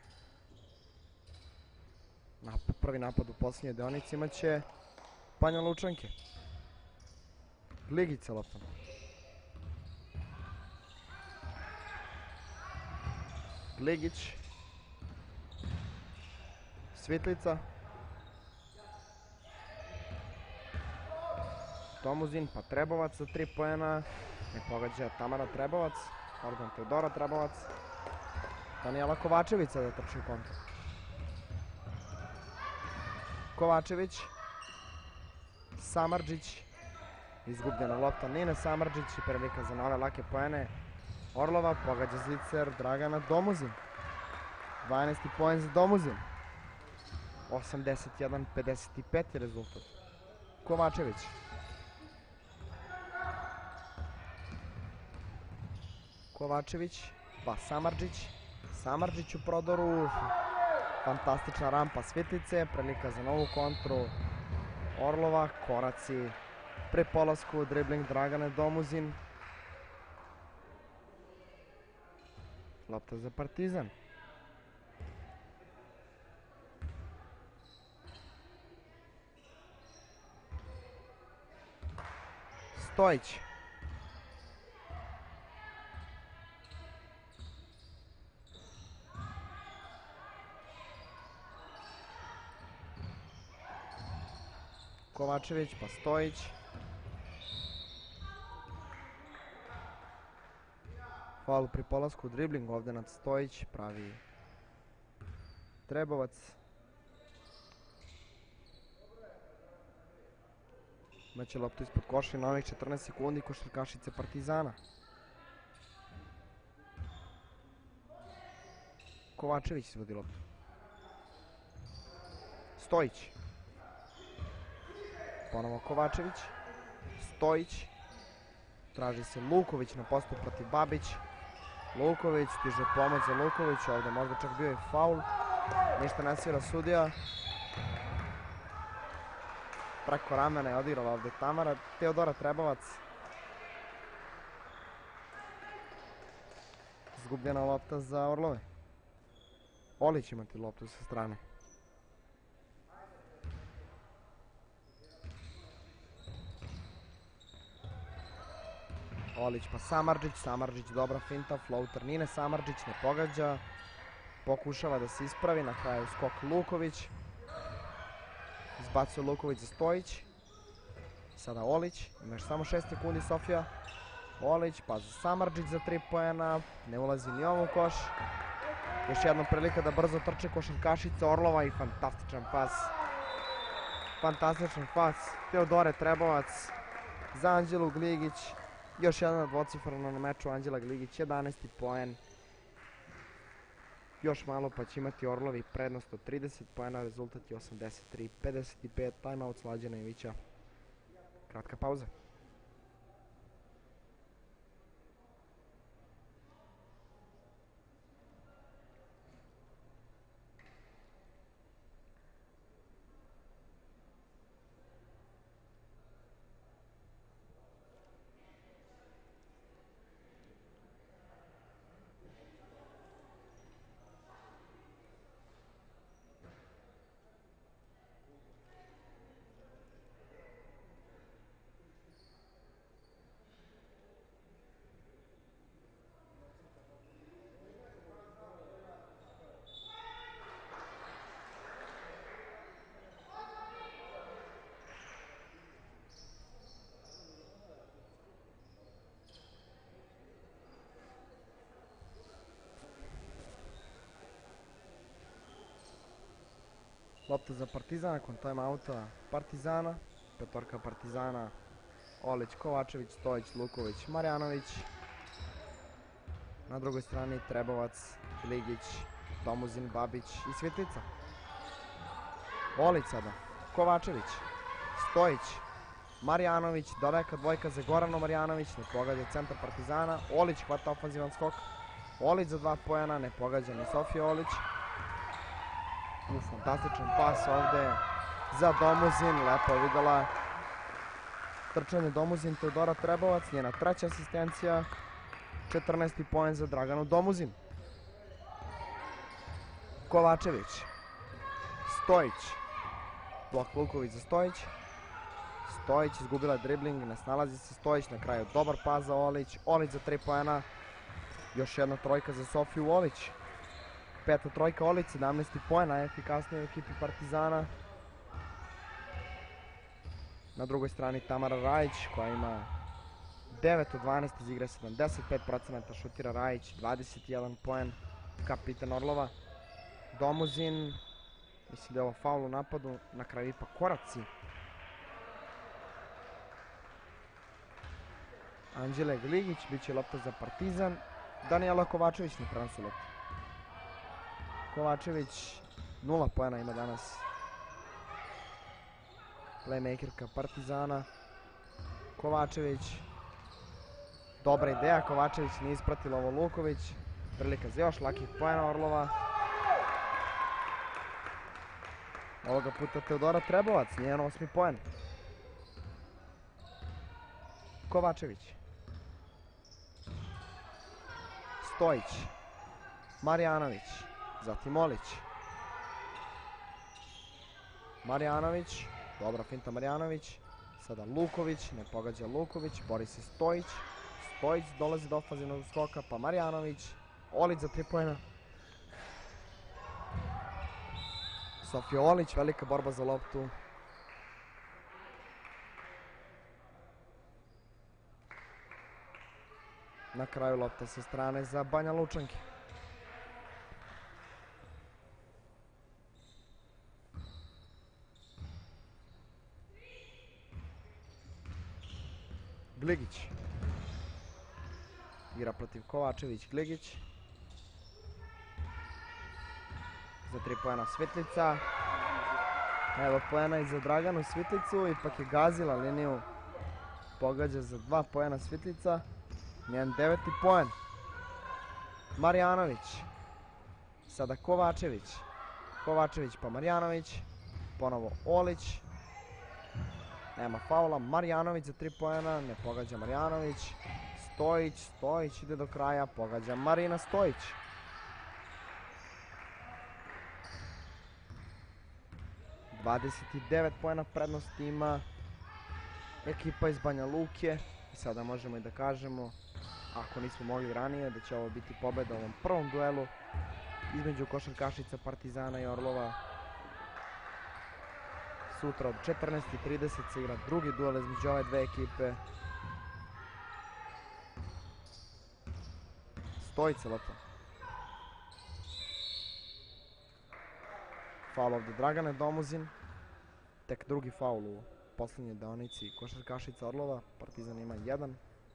Prvi napad u poslednjoj deonici imaće Banja Lučanke. Gligić sa loptom. Gligić. Svitlica. Domuzin, pa Trebovac za tri poena. Ne pogađa Tamara Trebovac. Pardon, Teodora Trebovac. Danijela Kovačević sada trči u kontru. Kovačević. Samardžić. Izgubljena lopta Nine Samardžić i prilika za nove lake poene. Orlova pogađa zicer Dragana Domuzin. dvanaesti poen za Domuzin. osamdeset jedan pedeset pet je rezultat. Kovačević. Kovačević, pa Samardžić. Samardžić u prodoru. Fantastična rampa Svitlice, prilika za novu kontru Orlova, koraci pri polasku, dribling Dragane Domuzin. Lopta za Partizan. Stojić. Kovačević pa Stojić. Faul pri polasku, dribling ovde nad Stojić, pravi Trebovac. Imaće loptu ispod koša i na ovih četrnaest sekundi košarkašice Partizana. Kovačević izvodi loptu. Stojić. Ponovo Kovačević. Stojić. Traži se Luković na postu protiv Babić. Luković, stiže pomoć za Luković, ovde možda čak bio i faul. Ništa ne svira sudija. Preko ramena je odigrala ovde Tamara. Teodora Trebovac. Izgubljena lopta za Orlove. Olić imati loptu sa strane. Olić pa Samardžić, Samardžić dobra finta, floater Nine Samardžić ne pogađa. Pokušava da se ispravi, na kraju skok Luković. Izbacuje Luković za Stojić. Sada Olić, ima još samo šest sekundi Sofija. Olić pa za Samardžić za tri poena, ne ulazi ni ovo u koš. Još jedna prilika da brzo trče košarkašica Orlova i fantastičan pas. Fantastičan pas Teodore Trebovac za Anđelu Gligić. Još jedna dvocifrana na meču Anđela Gligić, jedanaesti poen. Još malo pa će imati Orlovi prednost od trideset poena, rezultat je osamdeset tri pedeset pet, timeout Slađana Ivića. Kratka pauza. Lopta za Partizan nakon timeouta Partizana. Petorka Partizana. Olić, Kovačević, Stojić, Luković, Marjanović. Na drugoj strani Trebovac, Gligić, Domuzin, Babić i Svitlica. Olić sada. Kovačević. Stojić. Marjanović. Daleka dvojka za Gorano Marjanović. Ne pogađa centar Partizana. Olić hvata ofanzivan skok. Olić za dva poena. Ne pogađa ni Sofija Olić. U, fantastičan pas ovde za Domuzin, lepo je videla trčanje Domuzin, Teodora Trebovac, njena treća asistencija, četrnaesti poen za Draganu Domuzin. Kovačević, Stojić, blok Luković za Stojić, Stojić izgubila dribling, ne snalazi se Stojić, na kraju dobar pas za Olić, Olić za tri poena, još jedna trojka za Sofiju Olić. Peta trojka Olić, sedamnaesti poena, efikasnije u ekipi Partizana. Na drugoj strani Tamara Rajić koja ima devet od dvanaest iz igre, sedamdeset pet procenata šutira Rajić, dvadeset jedan poen, kapitan Orlova. Domuzin, mislim da je ovo faul u napadu, na kraju ipak koraci. Anđele Gligić, bit će lopta za Partizan. Danijela Kovačević ne prenosi loptu. Kovačević nula poena ima danas. Playmakerka Partizana. Kovačević. Dobra ideja, Kovačević nije ispratila ovo Luković. Prilika za još lakih poena Orlova. Ovoga puta Teodora Trebovac, njen osmi poen. Kovačević. Stojić. Marjanović. Zatim Olić. Marjanović. Dobra finta Marjanović. Sada Luković. Ne pogađa Luković. Bori se Stojić. Stojić dolazi do ofanzivnog skoka. Pa Marjanović. Olić za tri poena. Sofija Olić. Velika borba za loptu. Na kraju lopta sa strane za Banja Lučanke. Gligić. Igra protiv Kovačević, Gligić. Za tri poena Svitlica. Evo poena i za Draganu Svitlicu, ipak je gazila liniju. Pogađa za dva poena Svitlica. Njen deveti poen. Marjanović. Sada Kovačević. Kovačević pa Marjanović. Ponovo Olić. Nema faula. Marjanović za tri poena. Ne pogađa Marjanović. Stojić. Stojić ide do kraja. Pogađa Marina Stojić. dvadeset devet poena prednost ima ekipa iz Banja Luke. I sada možemo i da kažemo, ako nismo mogli ranije, da će ovo biti pobeda u ovom prvom duelu između košarkašica Partizana i Orlova. Sutra od četrnaest i trideset se igra drugi duel između ove dve ekipe. Stojica lopta. Faul ovdje Dragane Domuzin. Tek drugi faul u posljednjoj deonici košarkašica Orlova. Partizan ima jedan.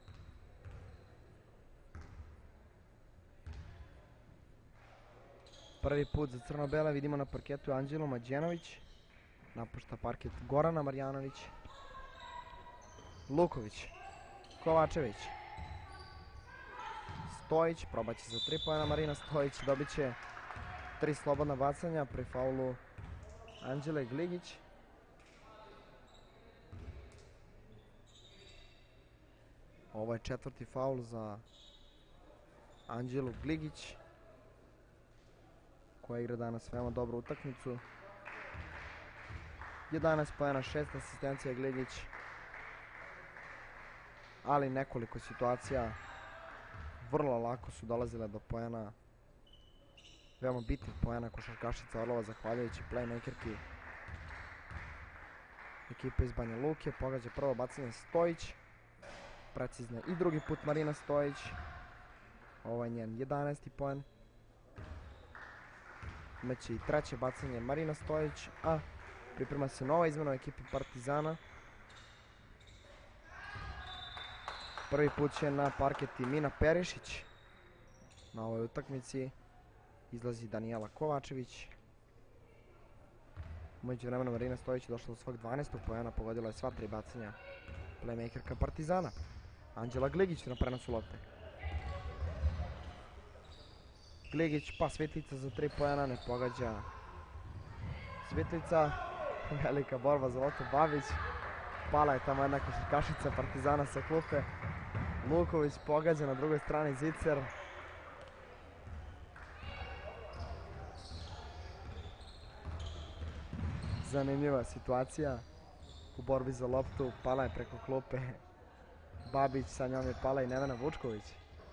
Prvi put za crno-bele vidimo na parketu Anđelo Mađenović. Napušta parket Gorana Marjanović. Luković. Kovačević. Stojić. Probaće za tri poena Marina Stojić. Dobit će tri slobodna bacanja pri faulu Anđele Gligić. Ovo je četvrti faul za Anđelu Gligić, koja igra danas veoma dobru utakmicu. jedanaest poena, šest asistencija Gligić, ali nekoliko situacija vrlo lako su dolazile do poena, veoma bitnih poena košarkašica Orlova, zahvaljujući playmakerki ekipe iz Banja Luke. Pogađa prvo bacanje Stojić, precizno i drugi put Marina Stojić. Ovo je njen jedanaesti poen. Imaće i treće bacanje Marina Stojić, a priprema se nova izmena u ekipi Partizana. Prvi put će na parketi Mina Perišić. Na ovoj utakmici izlazi Danijela Kovačević. Umeđu vremena Marina Stojić je došla do svog dvanaestog poena, pogodila je sva tri bacanja playmakerka Partizana. Anđela Gligić na prenosu lopte. Gligić pa Svitlica za tri poena, ne pogađa Svitlica. Velika borba za loptu, Babić. Pala je tamo jedna košarkašica Partizana sa klupe. Luković pogađa na drugoj strani Zicer. Zanimljiva situacija u borbi za loptu. Pala je preko klupe Babić, sa njom je pala i Nevena Vučković.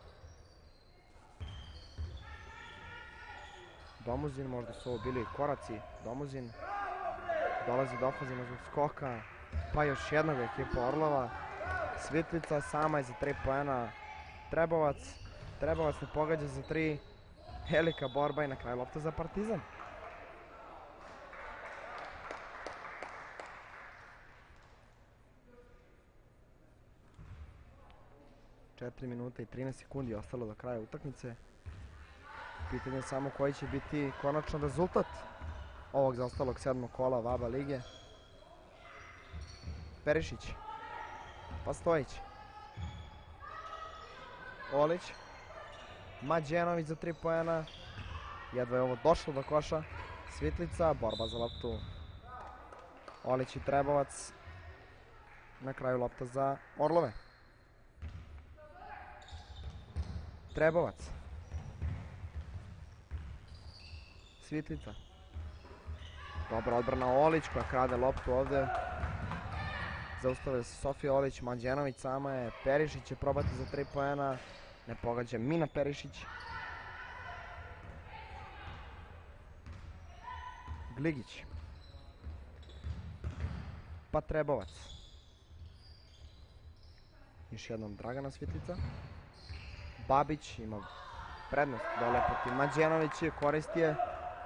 Domuzin, možda su ovo bili koraci. Domuzin dolazi do ofanzivnog skoka, pa još jednog ekipa Orlova. Svitlica sama je za tri poena. Trebovac, Trebovac ne pogađa za tri. Velika borba i na kraju lopta za Partizan. četiri minuta i trinaest sekundi ostalo do kraja utakmice. Pitanje je samo koji će biti konačan rezultat ovog zaostalog sedmog kola W A B A lige. Perišić. Pa Stojić. Olić. Mađenović za tri poena. Jedva je ovo došlo do koša. Svitlica, borba za loptu Olić i Trebovac. Na kraju lopta za Orlove. Trebovac. Svitlica. Dobra odbrana Olić koja krade loptu ovde. Zaustavlja se Sofija Olić, Mađenović sama je. Perišić će probati za tri poena. Ne pogađa Mina Perišić. Gligić. Pa Trebovac. Još jednom Dragana Svitlica. Babić ima prednost dole protiv Mađenović je, koristi je.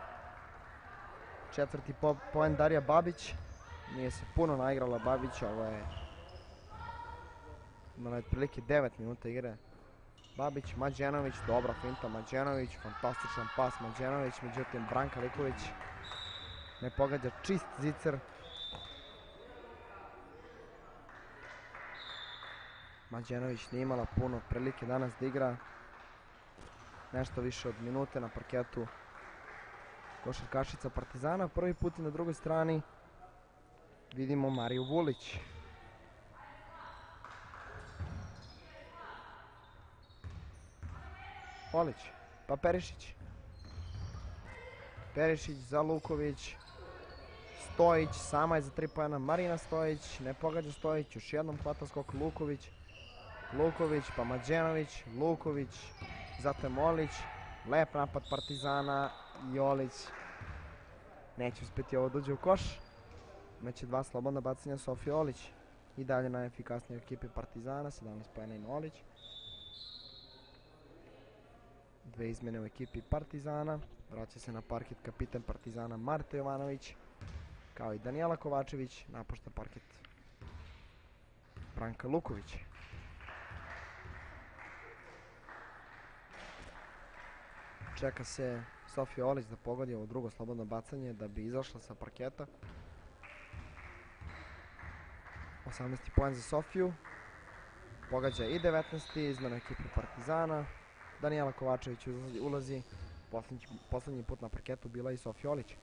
Četvrti po poen Darija Babić. Nije se puno naigrala Babić, ovo je imala otprilike devet minuta igre. Babić, Mađenović, dobra finta Mađenović, fantastičan pas Mađenović, međutim Branka Liković ne pogađa, čist zicer. Mađenović nije imala puno prilike danas da igra. Nešto više od minute na parketu košarkašica Partizana. Prvi put na drugoj strani vidimo Mariju Vulić. Olić, pa Perišić. Perišić za Luković. Stojić, sama je za tri poena. Marina Stojić, ne pogađa Stojić. Još jednom hvata skok Luković. Luković, pa Mađenović. Luković, zatem Olić. Lep napad Partizana i Olić neće uspjeti ovo dođe u koš. Imaće dva slobodna bacanja Sofija Olić. I dalje najefikasnije ekipe Partizana, sedamnaest poena ima Olić. Dve izmjene u ekipi Partizana. Vraća se na parket kapitan Partizana Marta Jovanović, kao i Danijela Kovačević. Napušta parket Branka Luković. Čeka se Sofija Olić da pogodi ovo drugo slobodno bacanje da bi izašla sa parketa. osamnaesti poen za Sofiju. Pogađa i devetnaesti izmena ekipe Partizana. Danijela Kovačević ulazi, ulazi. Poslednji, poslednji put na parketu bila i Sofija Olić.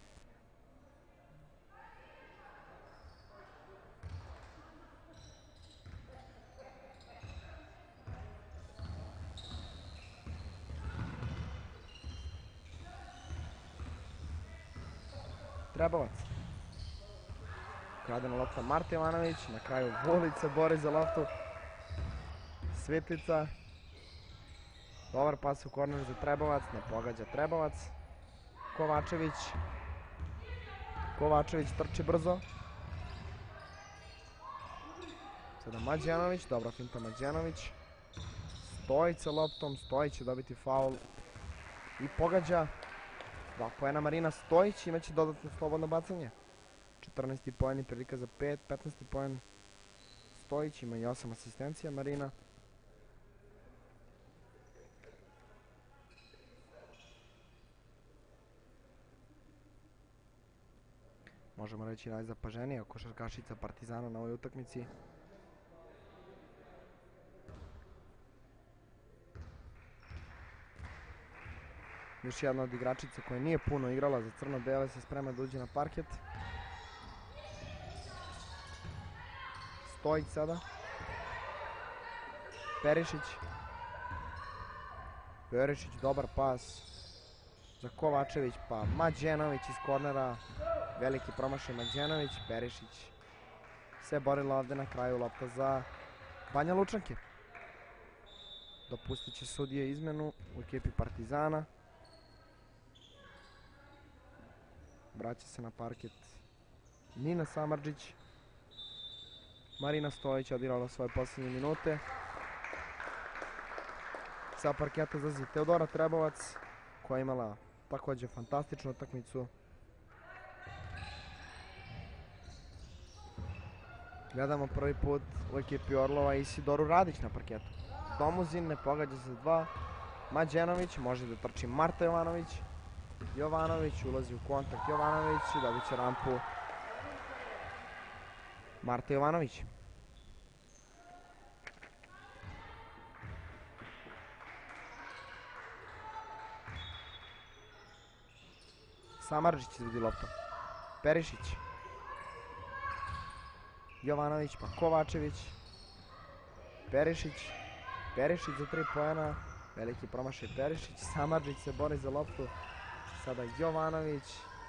Trebovac. Kradena lopta Marta Jovanović, na kraju Vulić se bori za loptu. Svitlica. Dobar pas u korner za Trebovac, ne pogađa Trebovac. Kovačević. Kovačević trči brzo. Sada Mađenović, dobra finta Mađenović. Stojić sa loptom, Stojić će dobiti faul i pogađa. Dva poena Marina Stojić, imaće dodatno slobodno bacanje. četrnaesti poen i prilika za pet, petnaesti poen Stojić, ima i osam asistencija Marina. Možemo reći najzapaženija košarkašica Partizana na ovoj utakmici. Još jedna od igračica koja nije puno igrala za crno-bele se sprema da uđe na parket. Stojić sada. Perišić. Perišić, dobar pas za Kovačević, pa Mađenović iz kornera. Veliki promašaj Mađenović, Perišić se borila ovde na kraju lopta za Banja Lučanke. Dopustit će sudije izmenu u ekipi Partizana. Vraća se na parket Nina Samardžić. Marina Stojić odigrala svoje posljednje minute. Sa parketa zlazi Teodora Trebovac, koja je imala također fantastičnu utakmicu. Gledamo prvi put u ekipi Orlova Isidoru Radić na parketu. Domuzin ne pogađa za dva. Mađenović, može da trči Marta Jovanović. Jovanović ulazi u kontakt Jovanović i dobit će rampu Marta Jovanović. Samardžić izvodi loptu. Perišić. Jovanović, pa Kovačević. Perišić. Perišić za tri poena. Veliki promašaj Perišić. Samardžić se bori za loptu. Sada Jovanović.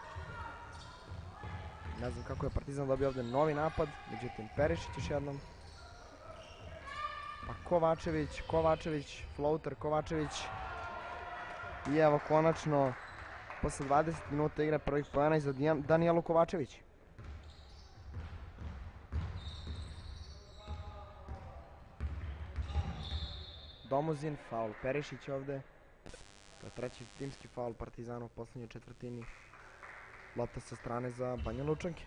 Ne znam kako je Partizan dobio ovdje novi napad. Međutim, Perišić još jednom. Pa Kovačević, Kovačević, floater Kovačević. I evo konačno, posle dvadeset minuta igre prvih poena za Danijelu Kovačević. Domuzin, faul Perišić ovde. To je treći timski faul Partizanu u posljednjoj četvrtini. Lopta sa strane za Banja Lučanke.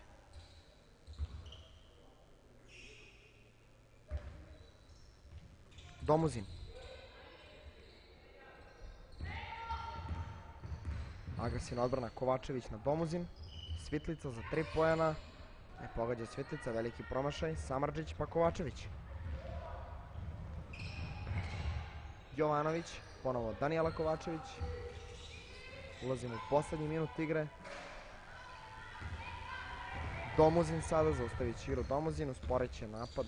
Domuzin. Agresivna odbrana Kovačević na Domuzin. Svitlica za tri poena. Ne pogađa Svitlica, veliki promašaj. Samardžić pa Kovačević. Jovanović, ponovo Danijela Kovačević. Ulazimo u posljednji minut igre. Domuzin sada, zaustavit će igru Domuzin, usporit će napad.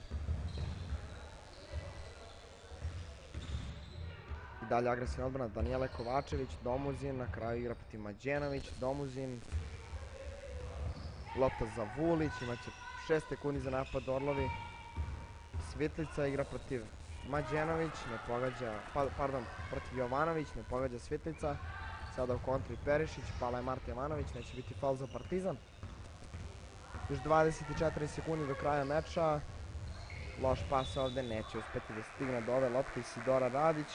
I dalje agresivna odbrana Danijele Kovačević, Domuzin, na kraju igra protiv Mađenović, Domuzin. Lopta za Vulić, imaće šest sekundi za napad Orlovi. Svitlica igra protiv Mađenović, ne pogađa, pa, pardon, protiv Jovanović, ne pogađa Svitlica. Sada u kontri Perišić, pala je Marta Jovanović, neće biti faul za Partizan. Još dvadeset četiri sekundi do kraja meča. Loš pas ovde, neće uspeti da stigne do ove lopte Isidora Radić.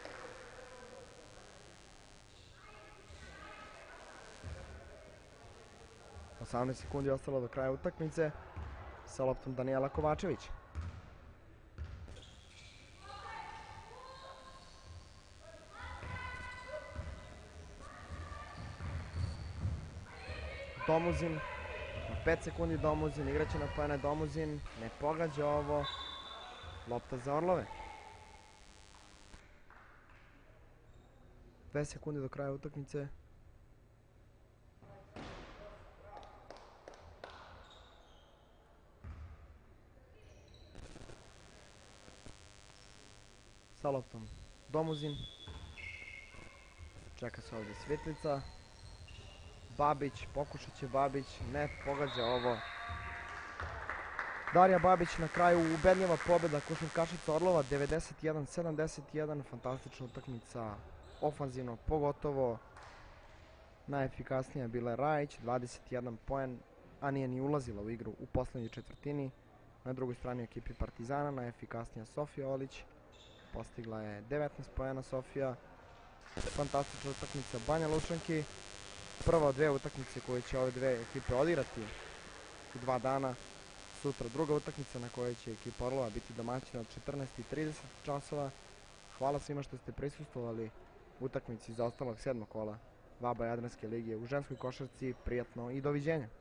osamnaest sekundi ostalo do kraja utakmice. Sa loptom Danijela Kovačević. Domuzin. pet sekundi Domuzin, igraće na poene Domuzin, ne pogađa ovo. Lopta za Orlove. dve sekunde do kraja utakmice. Sa loptom Domuzin. Čeka se ovdje Svitlica. Babić, pokušat će Babić, ne pogađa ovo. Darija Babić na kraju, ubedljiva pobjeda košarkašica Orlova, devedeset jedan sedamdeset jedan, fantastična utakmica, ofanzivno, pogotovo najefikasnija bila je Rajić, dvadeset jedan poen, a nije ni ulazila u igru u poslednjoj četvrtini. Na drugoj strani ekipi Partizana, najefikasnija Sofija Olić, postigla je devetnaest poena Sofija. Fantastična utakmica Banja Lučanki. Prva od dve utakmice koje će ove dve ekipe odigrati u dva dana. Sutra druga utakmica na kojoj će ekipa Orlova biti domaćina od četrnaest i trideset časova. Hvala svima što ste prisustvovali utakmici za ostalog sedmog kola W A B A Jadranske lige u ženskoj košarci. Prijatno i doviđenja.